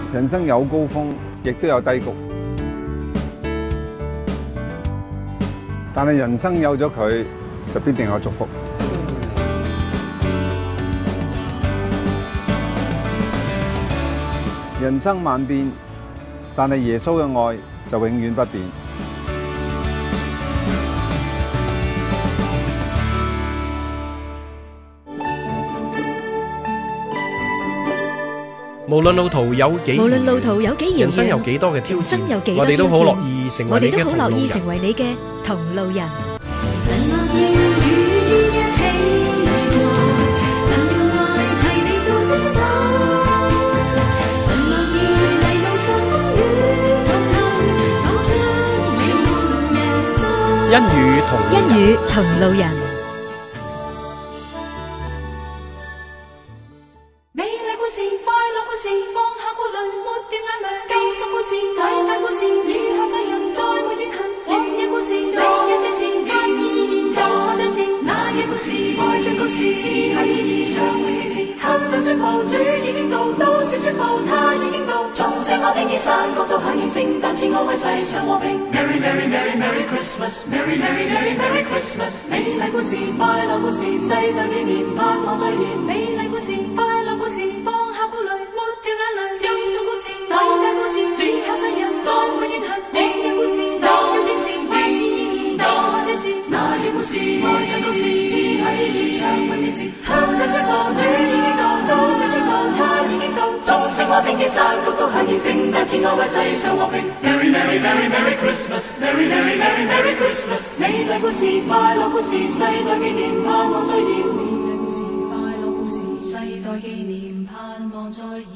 人生有高峰，亦都有低谷，但係人生有咗佢，就必定有祝福。人生萬變，但係耶穌嘅愛就永遠不變。 無論路途有幾遠，人生有幾多嘅挑戰，我哋都好樂意成為你嘅同路人。因與同路人。 美麗故事、快樂故事，放下顧慮，抹掉眼淚，救贖故事，偉大故事，以後世人再沒怨恨。往日故事，明日正是，發現留下這事，那日故事，愛着故事，似係意義上永記事。後就宣布，主已經到，都市宣布，他已經到。眾聲我聽見山谷都響應，聖誕節我為世上和平。Merry Merry Merry Merry Christmas Merry Merry Merry Merry Christmas 美麗故事快樂故事世代紀念盼望再現美麗故事快樂故事放下顧慮抹掉眼淚救贖故事偉大故事以後世人再沒怨恨往日故事明日正是發現意義留下這事那日故事愛着故事似係意義長永記事後就宣布主已經到都市宣布他已經到眾聲我聽見山谷都響應聖誕節我為世上和平 Merry Merry Merry Merry Christmas Merry Merry Merry Merry Christmas 美麗故事快樂故事世代紀念盼望再現美麗故事快樂故事世代紀念盼望再現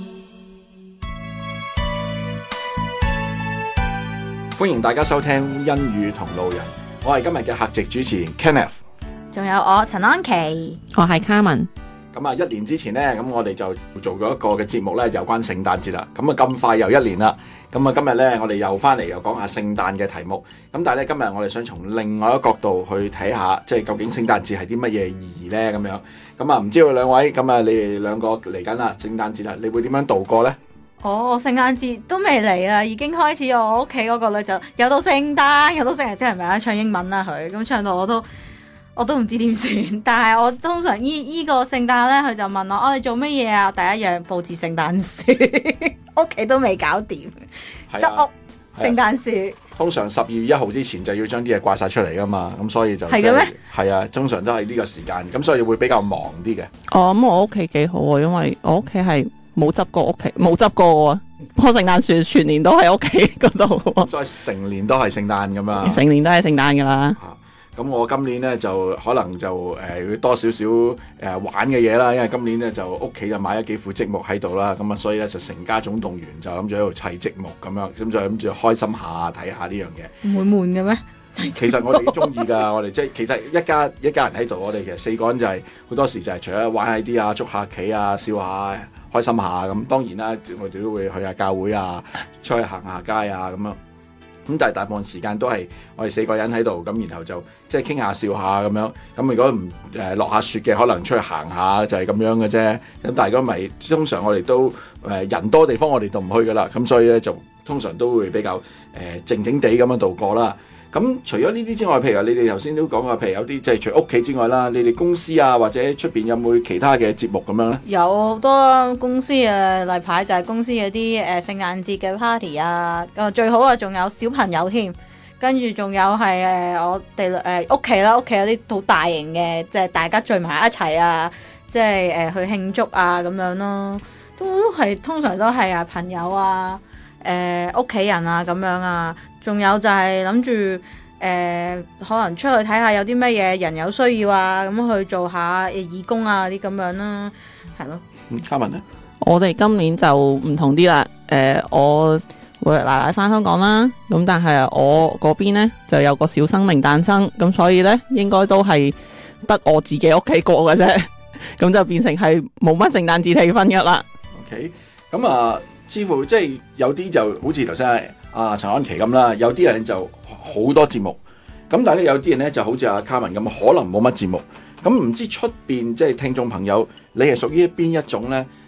歡迎大家收聽恩語同路人，我係今日嘅客席主持 Kenneth， 仲有我陳安琪， 我係 Carmen。 咁啊，一年之前呢，咁我哋就做咗一個嘅節目咧，有關聖誕節啦。咁啊，咁快又一年啦。咁啊，今日咧，我哋又翻嚟又講下聖誕嘅題目。咁但係咧，今日我哋想從另外一個角度去睇下，即係究竟聖誕節係啲乜嘢意義咧？咁樣。咁啊，唔知道兩位，咁啊，你哋兩個嚟緊啦，聖誕節啦，你會點樣度過咧？ 聖誕節都未嚟啊，已經開始我屋企嗰個女就又到聖誕，又到聖誕，即係咪啊？唱英文啦佢，咁唱到我都唔知點算。但係我通常依個聖誕咧，佢就問我，你做乜嘢啊？第一樣佈置聖誕樹，屋企都未搞掂，執屋聖誕樹。 通常12月1號之前就要將啲嘢掛晒出嚟噶嘛，咁所以就係嘅咩？ 係啊，通常都係呢個時間，咁所以會比較忙啲嘅。 咁我屋企幾好啊，因為我屋企係冇執過啊，棵聖誕樹全年都喺屋企嗰度。 所以成年都係聖誕咁啊！ 成年都係聖誕噶啦。 咁我今年咧就可能就要多少少玩嘅嘢啦，因為今年咧就屋企就買咗幾副積木喺度啦，咁啊所以咧就成家總動員就諗住喺度砌積木咁樣，咁就諗住開心下睇下呢樣嘢。 唔會悶嘅咩？ 其實我哋都中意㗎，我哋即係其實一家人喺度，我哋其實4個人就係好多時就係除咗玩下啲啊、捉下棋啊、笑下、開心下咁。當然啦，我哋都會去下教會啊、出去行下街啊咁樣。咁但係大部分時間都係我哋4個人喺度，咁然後就即係傾下笑下咁樣。咁如果唔落下雪嘅，可能出去行下就係咁樣嘅啫。咁但係如果唔係，通常我哋都人多地方我哋就唔去㗎啦。咁所以咧就通常都會比較靜靜地咁樣度過啦。咁除咗呢啲之外，譬如你哋頭先都講過，譬如有啲即係除屋企之外啦，你哋公司啊或者出邊有冇其他嘅節目咁樣咧？ 有好多公司嘅例牌就係公司嗰啲聖誕節嘅 party 啊，最好啊仲有小朋友添，跟住仲有係我哋屋企啦，屋企有啲好大型嘅，即係大家聚埋一齊啊，即係去慶祝啊咁樣咯，都係通常都係朋友啊。屋企人啊咁樣啊，仲有就係諗住可能出去睇下有啲乜嘢人有需要啊，咁去做下義工啊啲咁樣啦，係咯。 嘉文咧， 我哋今年就唔同啲啦。我會奶奶翻香港啦，咁但係我嗰邊呢就有個小生命誕生，咁所以呢應該都係得我自己屋企過嘅啫，咁就變成係冇乜聖誕節氣氛嘅啦。 OK， 咁啊。似乎即係有啲就好似頭先阿陳安琪咁啦，有啲人就好多節目，咁但係咧有啲人咧就好似阿卡文咁，可能冇乜節目。咁唔知出邊即係聽眾朋友，你係屬於邊一種咧？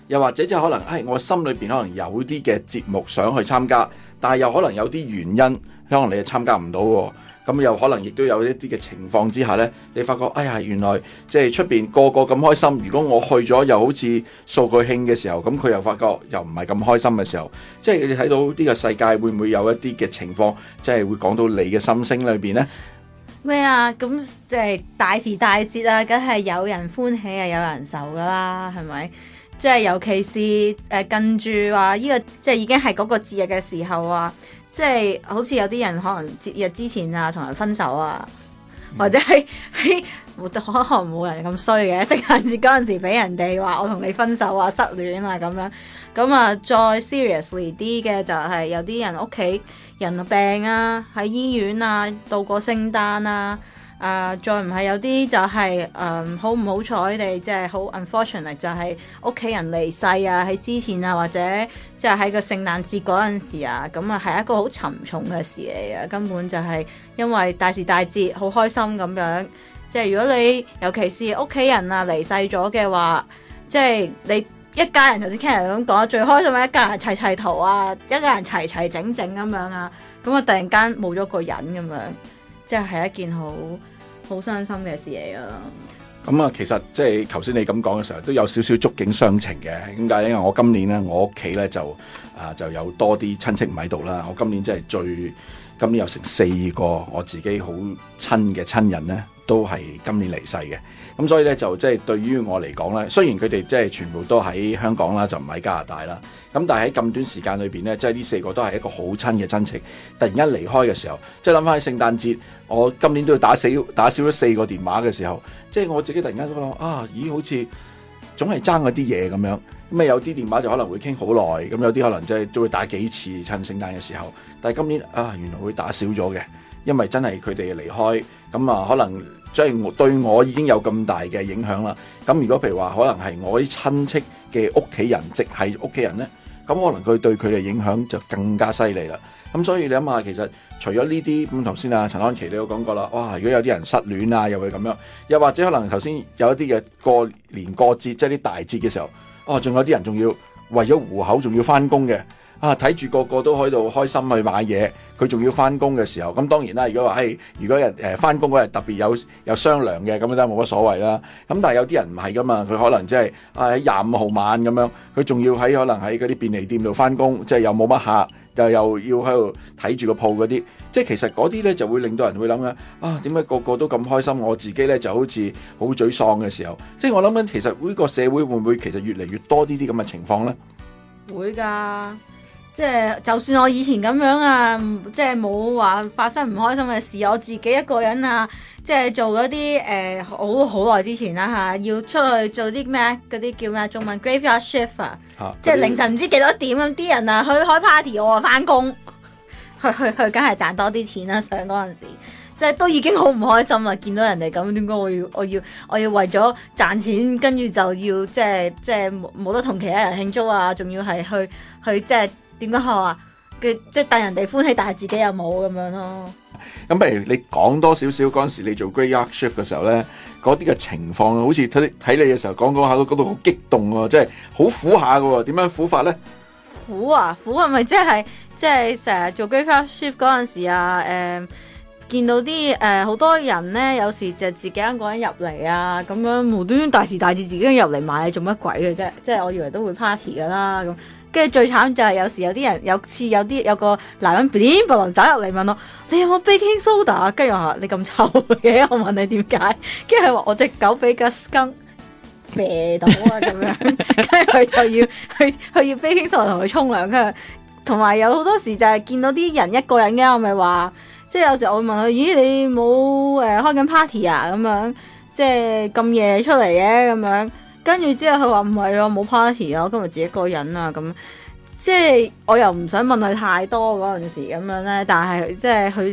又或者即係可能我心裏邊可能有啲嘅節目想去參加，但係又可能有啲原因，可能你係參加唔到喎。咁又可能亦都有一啲嘅情況之下呢，你發覺原來即係出邊個個咁開心，如果我去咗又好似數據慶嘅時候，咁佢又發覺又唔係咁開心嘅時候，即係你睇到呢個世界會唔會有一啲嘅情況，即係會講到你嘅心聲裏邊呢？ 咩啊？咁即係大時大節啊，梗係有人歡喜啊，有人愁噶啦，係咪？即係尤其是近住話呢個即係已經係嗰個節日嘅時候啊。即係好似有啲人可能節日之前啊同人分手啊，或者係可能冇人咁衰嘅，聖誕節嗰陣時俾人哋話我同你分手啊、失戀啊咁樣。咁啊再 seriously 啲嘅就係有啲人屋企人病啊，喺醫院啊度過聖誕啊。再唔係有啲就係好唔好彩地，即係好 unfortunate 就係屋企人離世啊，喺之前啊，或者即係喺個聖誕節嗰陣時啊，咁啊係一個好沉重嘅事嚟嘅，根本就係因為大時大節好開心咁樣，即係如果你尤其是屋企人啊離世咗嘅話，即係你一家人頭先 Ken 咁講，最開心嘅一家人齊齊圖啊，一家人齊齊整整咁樣啊，咁啊突然間冇咗個人咁樣。即係一件好傷心嘅事嚟噶。 咁啊，其實即係頭先你咁講嘅時候，都有少少觸景傷情嘅。點解咧？因為我今年咧，我屋企咧就有多啲親戚唔喺度啦。我今年真係今年有成4個我自己好親嘅親人咧，都係今年離世嘅。咁所以咧就即係對於我嚟講咧，雖然佢哋即係全部都喺香港啦，就唔喺加拿大啦。咁但係喺咁短時間裏邊咧，即係呢4個都係一個好親嘅親戚，突然間離開嘅時候，即係諗翻起聖誕節，我今年都要打少咗4個電話嘅時候，即係我自己突然間都諗咦，好似總係爭嗰啲嘢咁樣。咁有啲電話就可能會傾好耐，咁有啲可能即係都會打幾次趁聖誕嘅時候。但係今年原來會打少咗嘅，因為真係佢哋離開，咁可能即係對我已經有咁大嘅影響啦。咁如果譬如話可能係我啲親戚嘅屋企人，直係屋企人呢，咁可能佢對佢嘅影響就更加犀利啦。咁所以你諗下，其實除咗呢啲咁，頭先陳安琪你都講過啦。哇！如果有啲人失戀啊，又會咁樣，又或者可能頭先有一啲嘅過年過節，即係啲大節嘅時候，仲有啲人仲要為咗糊口，仲要翻工嘅。睇住個個都喺度開心去買嘢，佢仲要翻工嘅時候，咁當然啦。如果話如果人翻工嗰日特別有商量嘅，咁都冇乜所謂啦。咁但係有啲人唔係噶嘛，佢可能即係喺25號晚咁樣，佢仲要可能喺嗰啲便利店度翻工，即係又冇乜客，又要喺度睇住個鋪嗰啲。即係其實嗰啲咧就會令到人會諗嘅，點解個個都咁開心，我自己咧就好似好沮喪嘅時候。即係我諗緊，其實呢個社會會唔會其實越嚟越多呢啲咁嘅情況咧？ 會㗎。即係就算我以前咁樣啊，即係冇話發生唔開心嘅事，我自己一個人啊，即係做嗰啲好耐之前啦要出去做啲咩嗰啲叫咩中文 graveyard shift 即係凌晨唔知幾多點咁，啲人啊去開 party， 我啊翻工，去梗係賺多啲錢啦。上嗰陣時，即係都已經好唔開心啦，見到人哋咁，點解我要為咗賺錢，跟住就要即係冇得同其他人慶祝啊，仲要係去即係。點講好啊？即係帶人哋歡喜，但係自己又冇咁樣咯。 咁不如你講多少少嗰陣時你做 graveyard shift 嘅時候咧，嗰啲嘅情況，好似睇你嘅時候講下都覺得好激動喎，即係好苦下㗎喎。點樣苦法咧？ 苦係咪即係成日做 graveyard shift 嗰陣時啊？見到啲好多人咧，有時就自己一個人入嚟啊，咁樣無端端大時大節自己入嚟買，做乜鬼嘅啫？即係我以為都會 party 㗎啦咁。跟住最慘就係有時有啲人有個男人邊步走入嚟問我，你有冇 baking soda？ 跟住我話你咁臭嘅，我問你點解？跟住佢話我隻狗俾個 skunk 啤到啊咁樣，跟住佢就要 baking soda 同佢沖涼。跟住同埋有好多時就係見到啲人一個人嘅，我咪話即係有時我會問佢，咦你冇開緊 party 啊咁樣，即係咁夜出嚟嘅咁樣。跟住之後佢話唔係啊，冇 party 啊，我今日自己一個人啊咁，即係我又唔想問佢太多嗰陣時咁樣咧，但係即係佢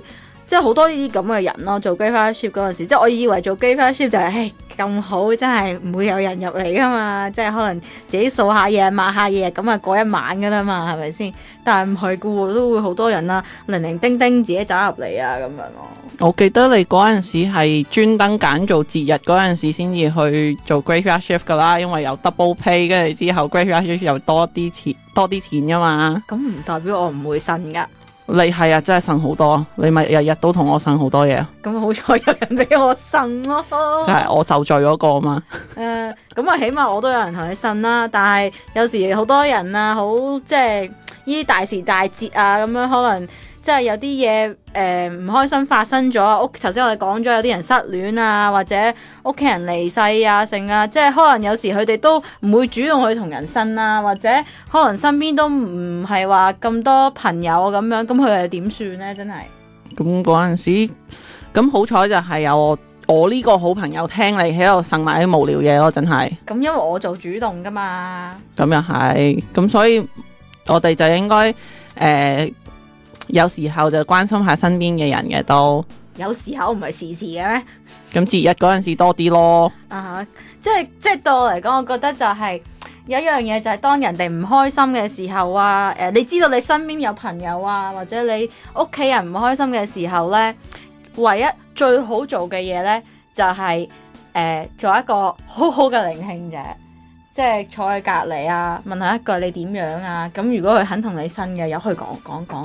即係好多呢啲咁嘅人咯。做 graveyard shift 嗰陣時，即係我以為做 graveyard shift 就係咁好，真係唔會有人入嚟噶嘛，即係可能自己掃下嘢、抹下嘢咁啊過一晚噶啦嘛，係咪先？但係唔係噶喎，都會好多人啦，零零丁丁自己走入嚟啊咁樣咯。 我記得你嗰陣時係專登揀做節日嗰陣時先至去做 graveyard shift 噶啦，因為有 double pay， 跟住之後 graveyard shift 又多啲錢噶嘛。咁唔代表我唔會呻噶。 你係啊，真係呻好多，你咪日日都同我呻好多嘢。 咁好彩有人俾我呻咯。 就係我受罪嗰個啊嘛。 咁啊，起碼我都有人同你呻啦。但係有時好多人啊，好即係呢啲大時大節啊，咁樣可能即係有啲嘢唔開心發生咗。頭先我哋講咗有啲人失戀啊，或者屋企人離世啊，剩啊，即係可能有時佢哋都唔會主動去同人呻啊，或者可能身邊都唔係話咁多朋友咁樣，咁佢哋點算呢？真係咁嗰陣時，咁好彩就係有我呢個好朋友聽你喺度呻埋啲無聊嘢咯，真係。 咁因為我做主動噶嘛。咁又係，咁所以我哋就應該有時候就關心下身邊嘅人嘅都。 有時候唔係時時嘅咩？ 咁節日嗰陣時多啲咯。 即係對我嚟講，我覺得就係有一樣嘢就係當人哋唔開心嘅時候啊，你知道你身邊有朋友啊，或者你屋企人唔開心嘅時候呢，唯一最好做嘅嘢呢，就係做一個好好嘅聆聽者。即係坐喺隔離啊，問下一句你點樣啊？咁如果佢肯同你呻嘅，由佢講。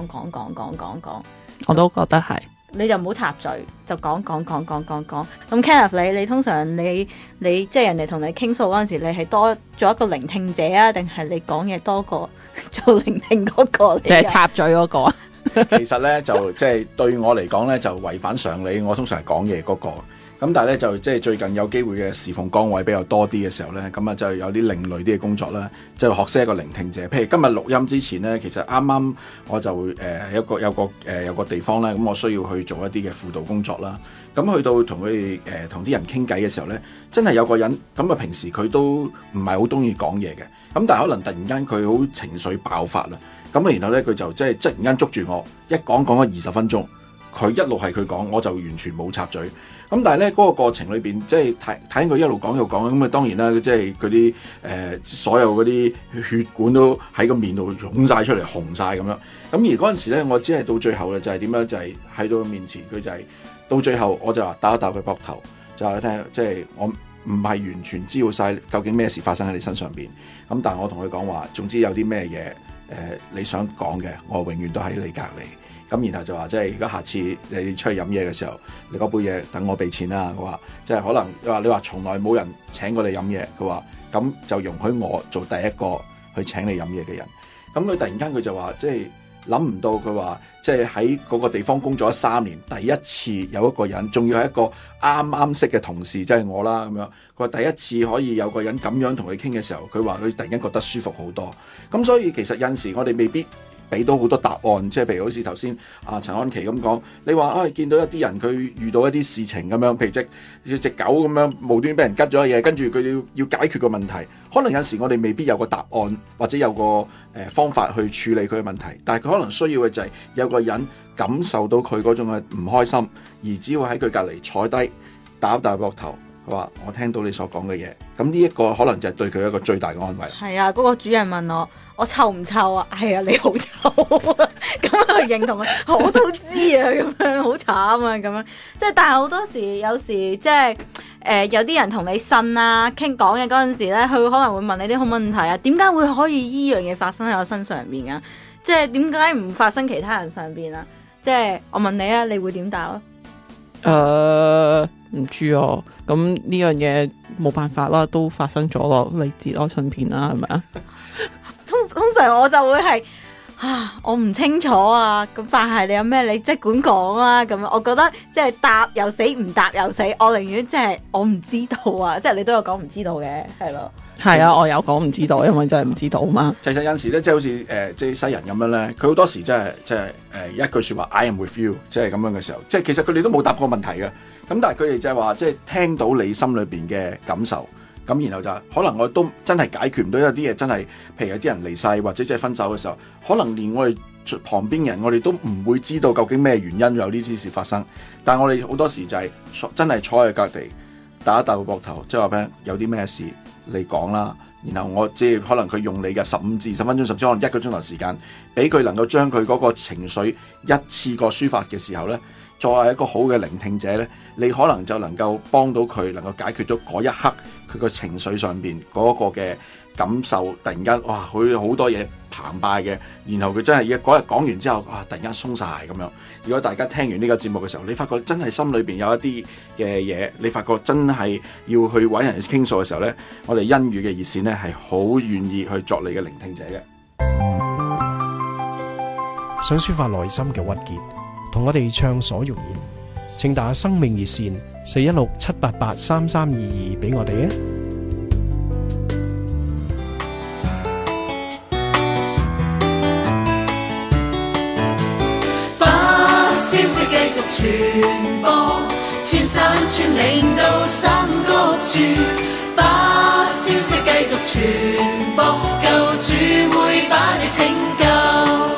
我都覺得係。 你就唔好插嘴，就講。咁 Kenneth 你通常你即係人哋同你傾訴嗰陣時，你係多做一個聆聽者啊，定係你講嘢多過做聆聽嗰個？ 定係插嘴嗰個？ 其實咧就即係對我嚟講咧就違反常理，我通常係講嘢嗰個。咁但係咧就即係最近有機會嘅侍奉崗位比較多啲嘅時候咧，咁啊就有啲另類啲嘅工作啦，就學識一個聆聽者。譬如今日錄音之前咧，其實啱啱我就會有個地方咧，咁我需要去做一啲嘅輔導工作啦。咁去到同佢哋同啲人傾偈嘅時候咧，真係有個人咁啊，平時佢都唔係好中意講嘢嘅，咁但係可能突然間佢好情緒爆發啦，咁然後咧佢就即係突然間捉住我，一講咗20分鐘。佢一路係佢講，我就完全冇插嘴。咁但係咧嗰個過程裏邊，即係睇佢一路講又講，咁啊當然啦，即係嗰啲所有嗰啲血管都喺個面度湧晒出嚟，紅晒咁樣。咁而嗰陣時咧，我只係到最後咧就係點樣，就係喺到佢面前，佢就係到最後我就話打一打佢膊頭，就係聽，即係我唔係完全知道晒究竟咩事發生喺你身上邊。咁但係我同佢講話，總之有啲咩嘢你想講嘅，我永遠都喺你隔離。咁然後就話，即係如果下次你出去飲嘢嘅時候，你嗰杯嘢等我俾錢啦。佢話即係可能你話從來冇人請過你飲嘢，佢話咁就容許我做第一個去請你飲嘢嘅人。咁佢突然間佢就話，即係諗唔到，佢話即係喺嗰個地方工作咗3年，第一次有一個人，仲要係一個啱啱識嘅同事，即係我啦咁樣。佢話第一次可以有個人咁樣同佢傾嘅時候，佢話佢突然間覺得舒服好多。咁所以其實有陣時我哋未必俾到好多答案，即係譬如好似頭先陳安琪咁講，你話見到一啲人佢遇到一啲事情咁樣，譬如隻狗咁樣無端俾人吉咗嘢，跟住佢要解決個問題，可能有時我哋未必有個答案或者有個方法去處理佢嘅問題，但係佢可能需要嘅就係有個人感受到佢嗰種嘅唔開心，而只要喺佢隔離坐低打一打膊頭，佢話我聽到你所講嘅嘢，咁呢一個可能就係對佢一個最大嘅安慰。 係啊，嗰個主人問我臭唔臭啊？係啊，你好臭啊！咁佢認同啊，我都知啊，咁樣好慘啊，咁樣即係，但係好多時有時即係有啲人同你呻啊，傾講嘢嗰陣時咧，佢可能會問你啲好問題啊，點解會可以依樣嘢發生喺我身上面啊？即係點解唔發生其他人上邊啊？即係我問你啊，你會點答啊？ 唔知啊，咁呢樣嘢冇辦法啦，都發生咗咯，你節哀順變啦，係咪啊？ 通常我就會係我唔清楚啊，咁但係你有咩你即管講啊，咁樣我覺得即係答又死，唔答又死，我寧願即係我唔知道啊，即係你都有講唔知道嘅，係咯。 係啊，我有講唔知道，因為真係唔知道嘛。 其實有陣時咧，即係好似即係西人咁樣咧，佢好多時即係一句説話 I am with you，即係咁樣嘅時候，即係其實佢哋都冇答過問題嘅，咁但係佢哋就係話即係聽到你心裏邊嘅感受。 咁然後就可能我都真係解決唔到，有啲嘢真係，譬如有啲人離世或者即係分手嘅時候，可能連我哋旁邊人我哋都唔會知道究竟咩原因有呢啲事發生，但係我哋好多時就係真係坐喺隔地打一打個膊頭，即係話俾有啲咩事你講啦，然後我即係可能佢用你嘅15至20分鐘，甚至可能1個鐘頭時間，俾佢能夠將佢嗰個情緒一次過抒發嘅時候呢，作為一個好嘅聆聽者呢，你可能就能夠幫到佢，能夠解決咗嗰一刻佢個情緒上邊嗰個嘅感受，突然間哇，佢好多嘢澎湃嘅，然後佢真係嗰日講完之後，哇，突然間鬆晒咁樣。如果大家聽完呢個節目嘅時候，你發覺真係心裏邊有一啲嘅嘢，你發覺真係要去揾人傾訴嘅時候呢，我哋恩語嘅熱線呢係好願意去作你嘅聆聽者嘅。 想抒發內心嘅鬱結，同我哋暢所欲言，請打生命熱線416-788-3322俾我哋啊！ 把消息繼續傳播，穿山穿嶺到山谷處，把消息繼續傳播，救主會把你拯救。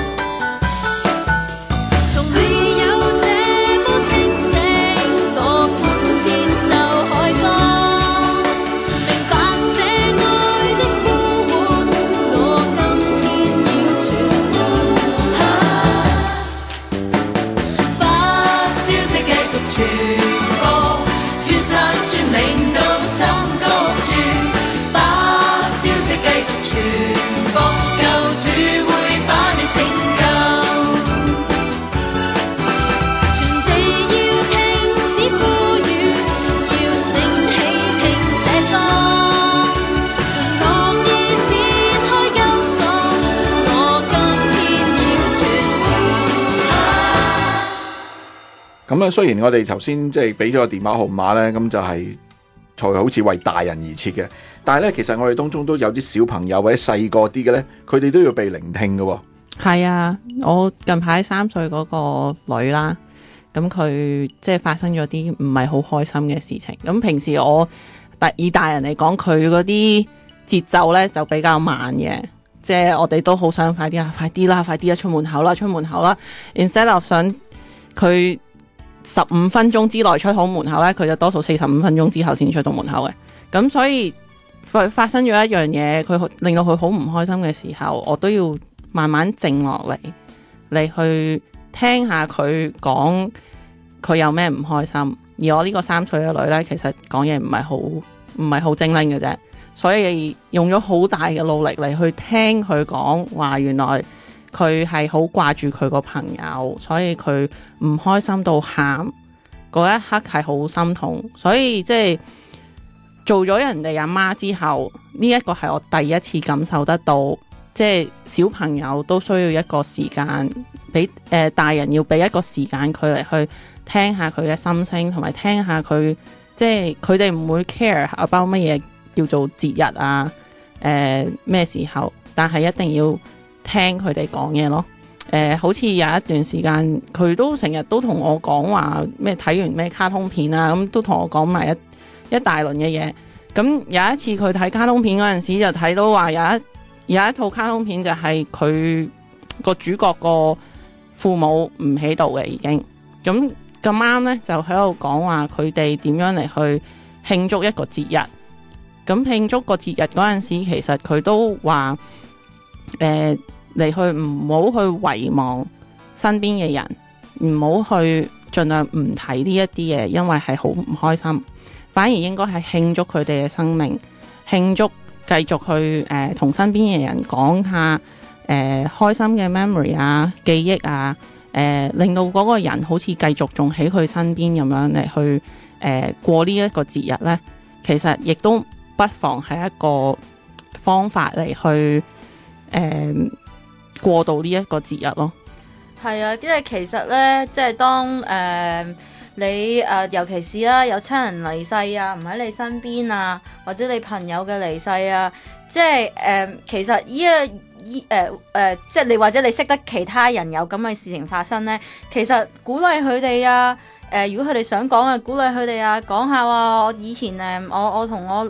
咁雖然我哋頭先即係俾咗個電話號碼咧，咁就係好似為大人而設嘅，但係咧其實我哋當中都有啲小朋友或者細個啲嘅咧，佢哋都要被聆聽嘅。 係啊，我近排3歲嗰個女啦，咁佢即係發生咗啲唔係好開心嘅事情。咁平時我以大人嚟講，佢嗰啲節奏咧就比較慢嘅，即係我哋都好想快啲啦，快啲啦，出門口啦。Instead of 想佢15分鐘之內出好門口咧，佢就多數45分鐘之後先出到門口嘅。咁所以發生咗一樣嘢，佢令到佢好唔開心嘅時候，我都要慢慢靜落嚟去聽下佢講佢有咩唔開心。而我呢個3歲嘅女咧，其實講嘢唔係好精靈嘅啫，所以用咗好大嘅努力嚟去聽佢講話，原來佢係好掛住佢個朋友，所以佢唔開心到喊嗰一刻係好心痛。所以即係做咗人哋阿媽之後，呢一個係我第一次感受得到，即係小朋友都需要一個時間，俾大人要俾一個時間佢嚟去聽下佢嘅心聲，同埋聽下佢即係佢哋唔會 care about 乜嘢叫做節日啊，咩時候，但係一定要聽佢哋講嘢咯。好似有一段時間佢都成日都同我講話咩睇完咩卡通片啊，咁都同我講埋一大輪嘅嘢。咁有一次佢睇卡通片嗰陣時，就睇到話有一套卡通片就係佢個主角個父母唔喺度嘅已經。咁啱呢，就喺度講話佢哋點樣嚟去慶祝一個節日。咁慶祝個節日嗰陣時，其實佢都話嚟去唔好去遺忘身邊嘅人，唔好去盡量唔睇呢一啲嘢，因為係好唔開心。反而應該係慶祝佢哋嘅生命，慶祝繼續去同身邊嘅人講下開心嘅 memory 啊、記憶啊，令到嗰個人好似繼續仲喺佢身邊咁樣嚟去過呢一個節日呢。其實亦都不妨係一個方法嚟去過渡呢一個節日咯。 係啊，因為其實呢，即係當你尤其是啦，有親人離世啊，唔喺你身邊啊，或者你朋友嘅離世啊，即係其實即係你或者你識得其他人有咁嘅事情發生呢，其實鼓勵佢哋啊，如果佢哋想講嘅，鼓勵佢哋啊，講下話我以前我同我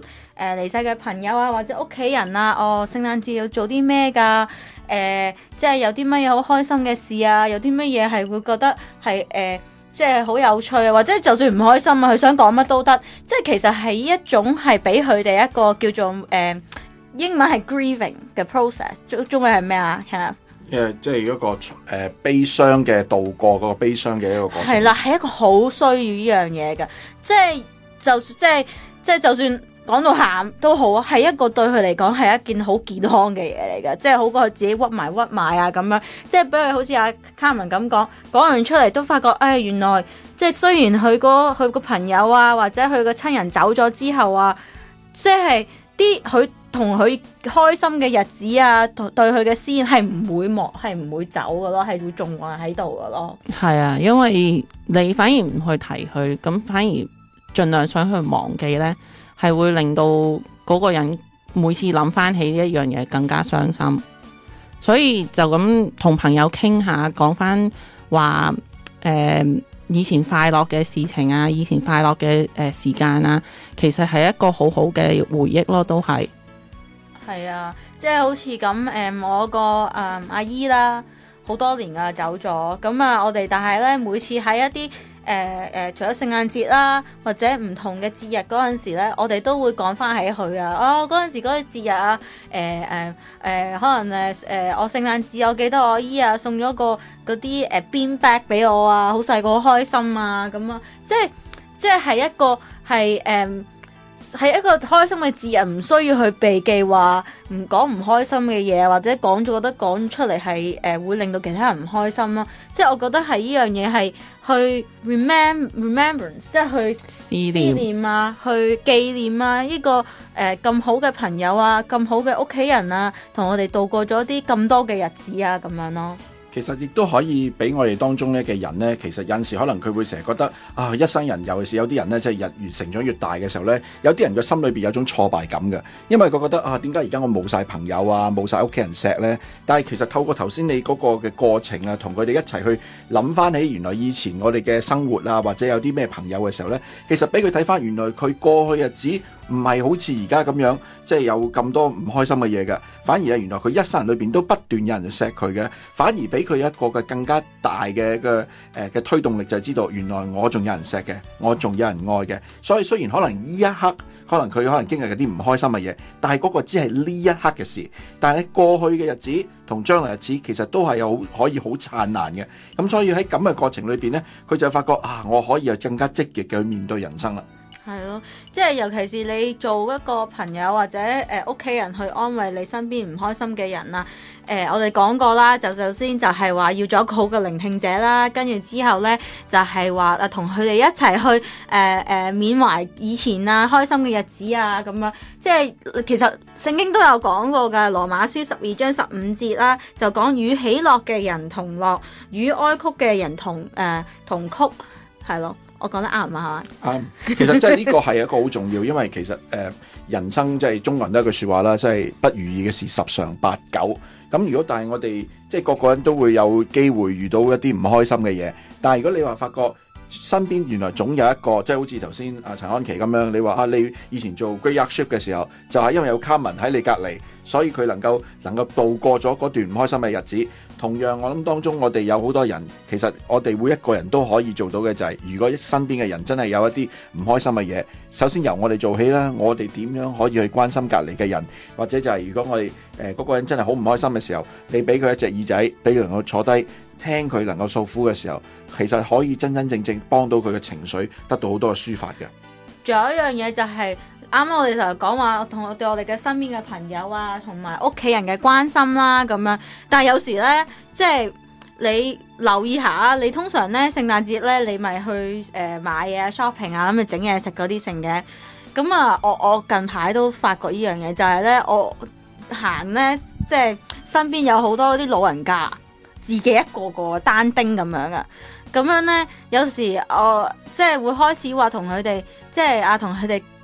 離世嘅朋友啊，或者屋企人啊，聖誕節要做啲咩㗎？即係有啲乜嘢好開心嘅事啊，有啲乜嘢係會覺得係即係好有趣啊，或者就算唔開心啊，佢想講乜都得。即係其實係一種係俾佢哋一個叫做英文係 grieving 嘅 process， 中文係咩啊？ 即係一個悲傷嘅度過嗰個悲傷嘅一個過程。 係啦，係一個好需要呢樣嘢嘅，即係就算講到喊都好，係一個對佢嚟講係一件好健康嘅嘢嚟嘅，即係好過佢自己屈埋啊咁樣。即係比如好似阿 Carmen 咁講完出嚟都發覺，原來即係雖然佢個朋友啊或者佢個親人走咗之後啊，即係佢同佢開心嘅日子啊，對佢嘅思念係唔會走嘅咯，係會仲喺度嘅咯。 係啊，因為你反而唔去提佢，咁反而盡量想去忘記呢，係會令到嗰個人每次諗翻起一樣嘢更加傷心。所以就咁同朋友傾下，講翻話以前快樂嘅事情啊，以前快樂嘅時間啊，其實係一個好好嘅回憶咯，都係。 係啊，即係好似咁我個阿姨啦，好多年噶走咗，咁啊我哋但係咧每次喺一啲除咗聖誕節啦或者唔同嘅節日嗰陣時咧，我哋都會講翻起佢啊，嗰陣時嗰啲節日啊，可能我聖誕節我記得我阿姨啊送咗個嗰啲bean bag 俾我啊，好細個好開心啊咁啊，即係一個係一個開心嘅節日，唔需要去避忌話唔講唔開心嘅嘢，或者講咗覺得講出嚟係會令到其他人唔開心咯。即係我覺得係呢樣嘢係去 remembrance， 即係去思念啊，去紀念啊呢個咁好嘅朋友啊，咁好嘅屋企人啊，同我哋度過咗啲咁多嘅日子啊咁樣咯。 其實亦都可以俾我哋當中咧嘅人咧，其實有陣時可能佢會成日覺得啊，一生人尤其是有啲人咧，即係日越成長越大嘅時候咧，有啲人嘅心裏邊有種挫敗感嘅，因為佢覺得啊，點解而家我冇晒朋友啊，冇晒屋企人錫咧？但係其實透過頭先你嗰個嘅過程啊，同佢哋一齊去諗翻起原來以前我哋嘅生活啊，或者有啲咩朋友嘅時候咧，其實俾佢睇翻原來佢過去日子唔係好似而家咁樣，即係有咁多唔開心嘅嘢嘅，反而原來佢一生人裏邊都不斷有人錫佢嘅，反而俾佢一個嘅更加大嘅推動力，就係知道原來我仲有人錫嘅，我仲有人愛嘅。所以雖然可能呢一刻可能佢經歷嗰啲唔開心嘅嘢，但係嗰個只係呢一刻嘅事，但係咧過去嘅日子同將來日子其實都係可以好燦爛嘅。咁所以喺咁嘅過程裏邊咧，佢就發覺啊，我可以更加積極嘅去面對人生啦。 係咯，即係尤其是你做一個朋友或者屋企人去安慰你身邊唔開心嘅人啊，我哋講過啦，就首先就係話要做一個好嘅聆聽者啦，跟住之後呢，就係話同佢哋一齊去緬懷以前啊開心嘅日子啊咁樣，即係其實聖經都有講過㗎，羅馬書12章15節啦，就講與喜樂嘅人同樂，與哀曲嘅人同曲，係咯。我講得啱唔啱啊？ 啱，其實即係呢個係一個好重要，因為其實人生即係中國人都有一句説話啦，即係不如意嘅事十常八九。咁如果但係我哋即係個個人都會有機會遇到一啲唔開心嘅嘢，但係如果你話發覺身邊原來總有一個，即係好似頭先陳安琪咁樣，你話啊，你以前做 graveyard shift 嘅時候，就係因為有 Carmen 喺你隔離，所以佢能夠度過咗嗰段唔開心嘅日子。同樣我諗當中我哋有好多人，其實我哋每一個人都可以做到嘅就係，如果身邊嘅人真係有一啲唔開心嘅嘢，首先由我哋做起啦。我哋點樣可以去關心隔離嘅人，或者就係如果我哋嗰個人真係好唔開心嘅時候，你俾佢一隻耳仔，俾佢能夠坐低聽佢能夠訴苦嘅時候，其實可以真真正正幫到佢嘅情緒得到好多嘅抒發嘅。 仲有一樣嘢就係啱啱我哋就係講話同對我哋嘅身邊嘅朋友啊，同埋屋企人嘅關心啦咁樣。但係有時呢，即係你留意下，你通常呢聖誕節呢，你咪去買嘢 shopping 啊，咁咪整嘢食嗰啲成嘅。咁啊，我近排都發覺呢樣嘢，就係呢，我行呢，即係身邊有好多啲老人家，自己一個單丁咁樣嘅。咁樣呢，有時我即係會開始話同佢哋，即係同佢哋傾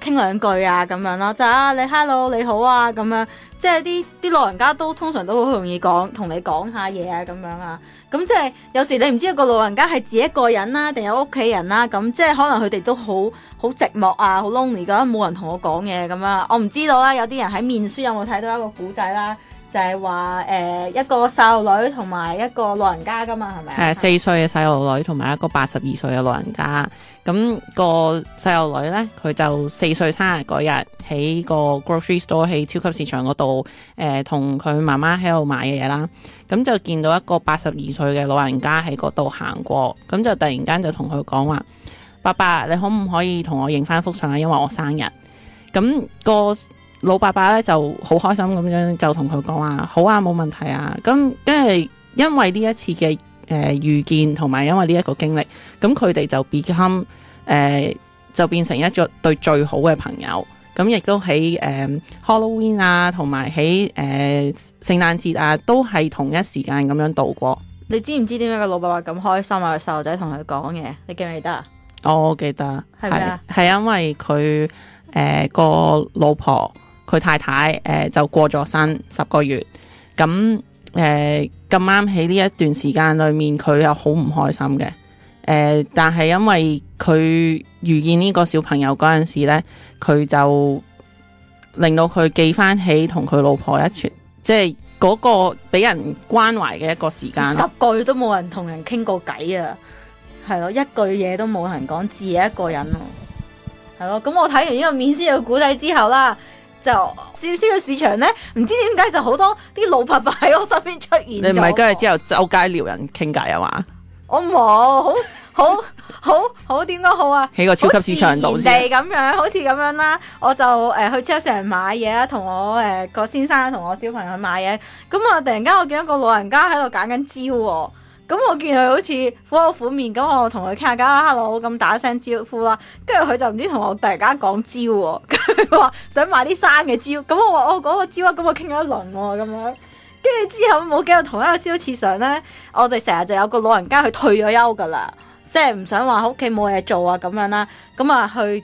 傾兩句啊咁樣咯，就你 hello 你好啊咁樣，即係啲老人家都通常都好容易同你講下嘢啊咁樣啊。咁即係有時你唔知個老人家係自己一個人啦，定有屋企人啦，咁即係可能佢哋都好寂寞啊，好 lonely 噶，冇人同我講嘢咁樣。我唔知道啦，有啲人喺面書有冇睇到一個古仔啦，就係話一個細路女同埋一個老人家噶嘛，係咪啊？ 係4歲嘅細路女同埋一個82歲嘅老人家。咁個細路女呢，佢就4歲生日嗰日喺個 grocery store 喺超級市場嗰度，同佢媽媽喺度買嘢啦。咁就見到一個82歲嘅老人家喺嗰度行過，咁就突然間就同佢講話：爸爸，你可唔可以同我影翻幅相啊？因為我生日。咁個老爸爸咧就好開心咁樣就同佢講話：好啊，冇問題啊。咁跟住因為呢一次嘅遇見同埋因為呢一個經歷，咁佢哋就就變成一個對最好嘅朋友。咁亦都喺Halloween 啊，同埋喺聖誕節啊，都係同一時間咁樣度過。 你知唔知點解個老爸爸咁開心啊？個細路仔同佢講嘢，你記唔記得啊？ 我記得係咪啊？ 係因為佢個老婆佢太太就過咗身10個月，咁咁啱喺呢一段時間裏面，佢又好唔開心嘅。但係因為佢遇見呢個小朋友嗰陣時呢，佢就令到佢記翻起同佢老婆一齊，即係嗰個俾人關懷嘅一個時間。 10個月都冇人同人傾過偈啊，係咯，一句嘢都冇人講，自己一個人喎，係咯。咁我睇完呢個面書嘅古仔之後啦，就小豬嘅市場呢，唔知點解就好多啲老伯伯喺我身邊出現咗。 你唔係跟住之後周街撩人傾偈啊嘛？ 我冇，好點講好啊？ 喺個超級市場度地咁樣，好似咁樣啦。我就去超市場買嘢啦，同我個先生同我小朋友去買嘢。咁啊，突然間我見到個老人家喺度揀緊蕉喎。咁我見佢好似苦口苦面，咁我同佢傾下偈 hello 咁打聲招呼啦。跟住佢就唔知同我突然間講蕉喎，佢話想買啲生嘅蕉。咁我話我嗰個蕉啊，咁我傾咗一輪喎咁樣。跟住之後冇幾日同一個超市場呢，我哋成日就有個老人家佢退咗休噶啦，即係唔想話屋企冇嘢做啊咁樣啦，咁啊去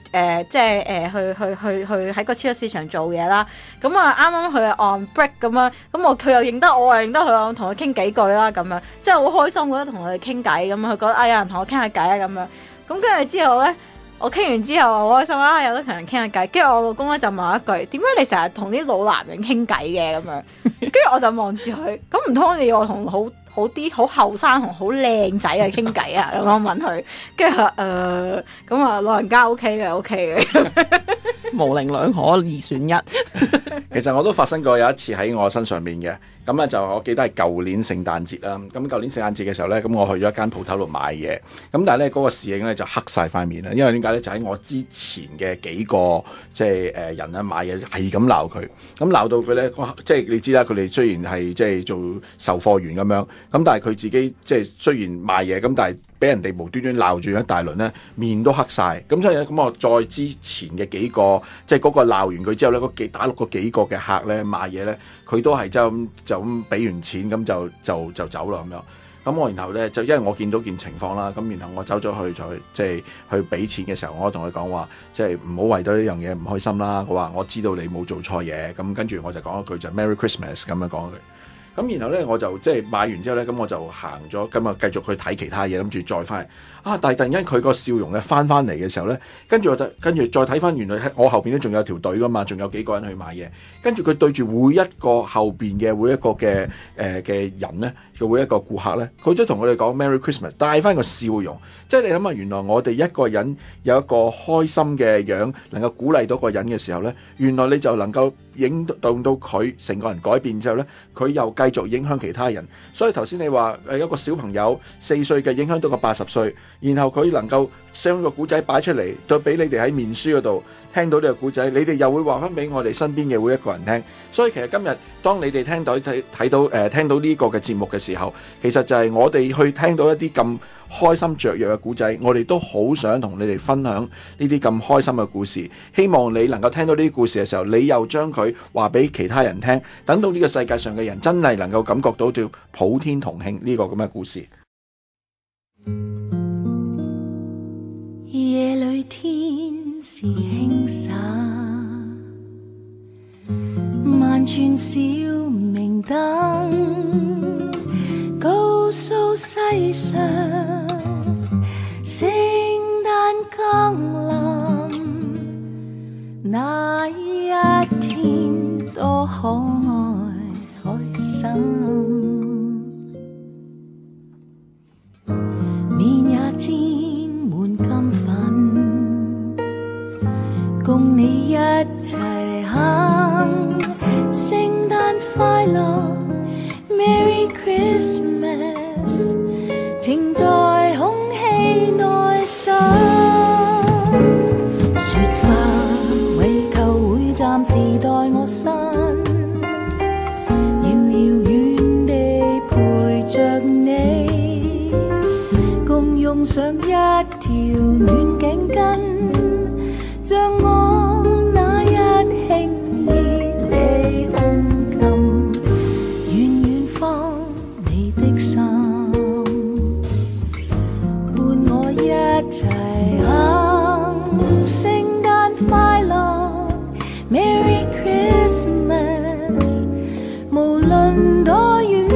喺個超級市場做嘢啦，咁啊啱啱佢 on break 咁樣，咁佢又認得我，又認得佢，我同佢傾幾句啦咁樣，即係好開心覺得同佢哋傾偈咁樣，佢覺得有人同我傾下偈啊咁樣，咁跟住之後呢。我傾完之後好開心啦，有得同人傾下偈。跟住我老公咧就問一句：點解你成日同啲老男人傾偈嘅咁樣？跟住我就望住佢，咁唔通你要我同好啲好後生同好靚仔嘅傾偈啊？咁我問佢，跟住咁啊老人家 OK 嘅， 模棱兩可二選一。 其實我都發生過有一次喺我身上面嘅，咁咧就我記得係舊年聖誕節啦。咁舊年聖誕節嘅時候咧，咁我去咗一間鋪頭度買嘢，咁但係咧嗰個侍應咧就黑晒塊面啦，因為點解咧？就喺我之前嘅幾個即係人咧買嘢係咁鬧佢，咁鬧到佢咧，即係你知啦，佢哋雖然係即係做售貨員咁樣，咁但係佢自己即係雖然賣嘢，咁但係俾人哋無端端鬧住一大輪咧，面都黑晒。咁所以咁我再之前嘅幾個即係嗰個鬧完佢之後咧，打落嗰幾個嘅客咧買嘢咧，佢都係就咁俾完錢咁就走啦咁樣。咁我然後咧就因為我見到件情況啦，咁然後我走咗去即係去俾錢嘅時候，我同佢講話，即係唔好為咗呢樣嘢唔開心啦。我話我知道你冇做錯嘢，咁跟住我就講一句就 Merry Christmas 咁樣講一句。咁然後咧我就即係買完之後咧，咁我就行咗，咁啊繼續去睇其他嘢，諗住再翻嚟。但係突然間佢個笑容咧翻嚟嘅時候咧，跟住再睇翻，原來我後邊都仲有條隊噶嘛，仲有幾個人去買嘢。跟住佢對住每一個後邊嘅每一個嘅人咧，每一個顧客咧，佢都同我哋講 Merry Christmas， 帶翻個笑容。即係你諗下，原來我哋一個人有一個開心嘅樣，能夠鼓勵到個人嘅時候咧，原來你就能夠影動到佢成個人改變之後咧，佢又繼續影響其他人。所以頭先你話一個小朋友4歲嘅影響到個80歲。然後佢能夠將個古仔擺出嚟，再俾你哋喺面書嗰度聽到呢個古仔，你哋又會話翻俾我哋身邊嘅每一個人聽。所以其實今日當你哋聽到呢個嘅節目嘅時候，其實就係我哋去聽到一啲咁開心雀躍嘅古仔，我哋都好想同你哋分享呢啲咁開心嘅故事。希望你能夠聽到呢啲故事嘅時候，你又將佢話俾其他人聽，等到呢個世界上嘅人真係能夠感覺到叫普天同慶呢個咁嘅故事。 夜裏天是輕灑，萬串小明燈告訴世上，聖誕降臨那一天多可愛開心。年也沾滿金粉，共你一齊行，聖誕快樂 Merry Christmas， 情在空氣內滲，雪花為求會暫時待我身，遙遙遠地陪着你，共用上一條暖頸巾，像我那一輕熱地胸襟，遠遠方你的心，伴我一齊行，聖誕快樂 Merry Christmas， 無論多遠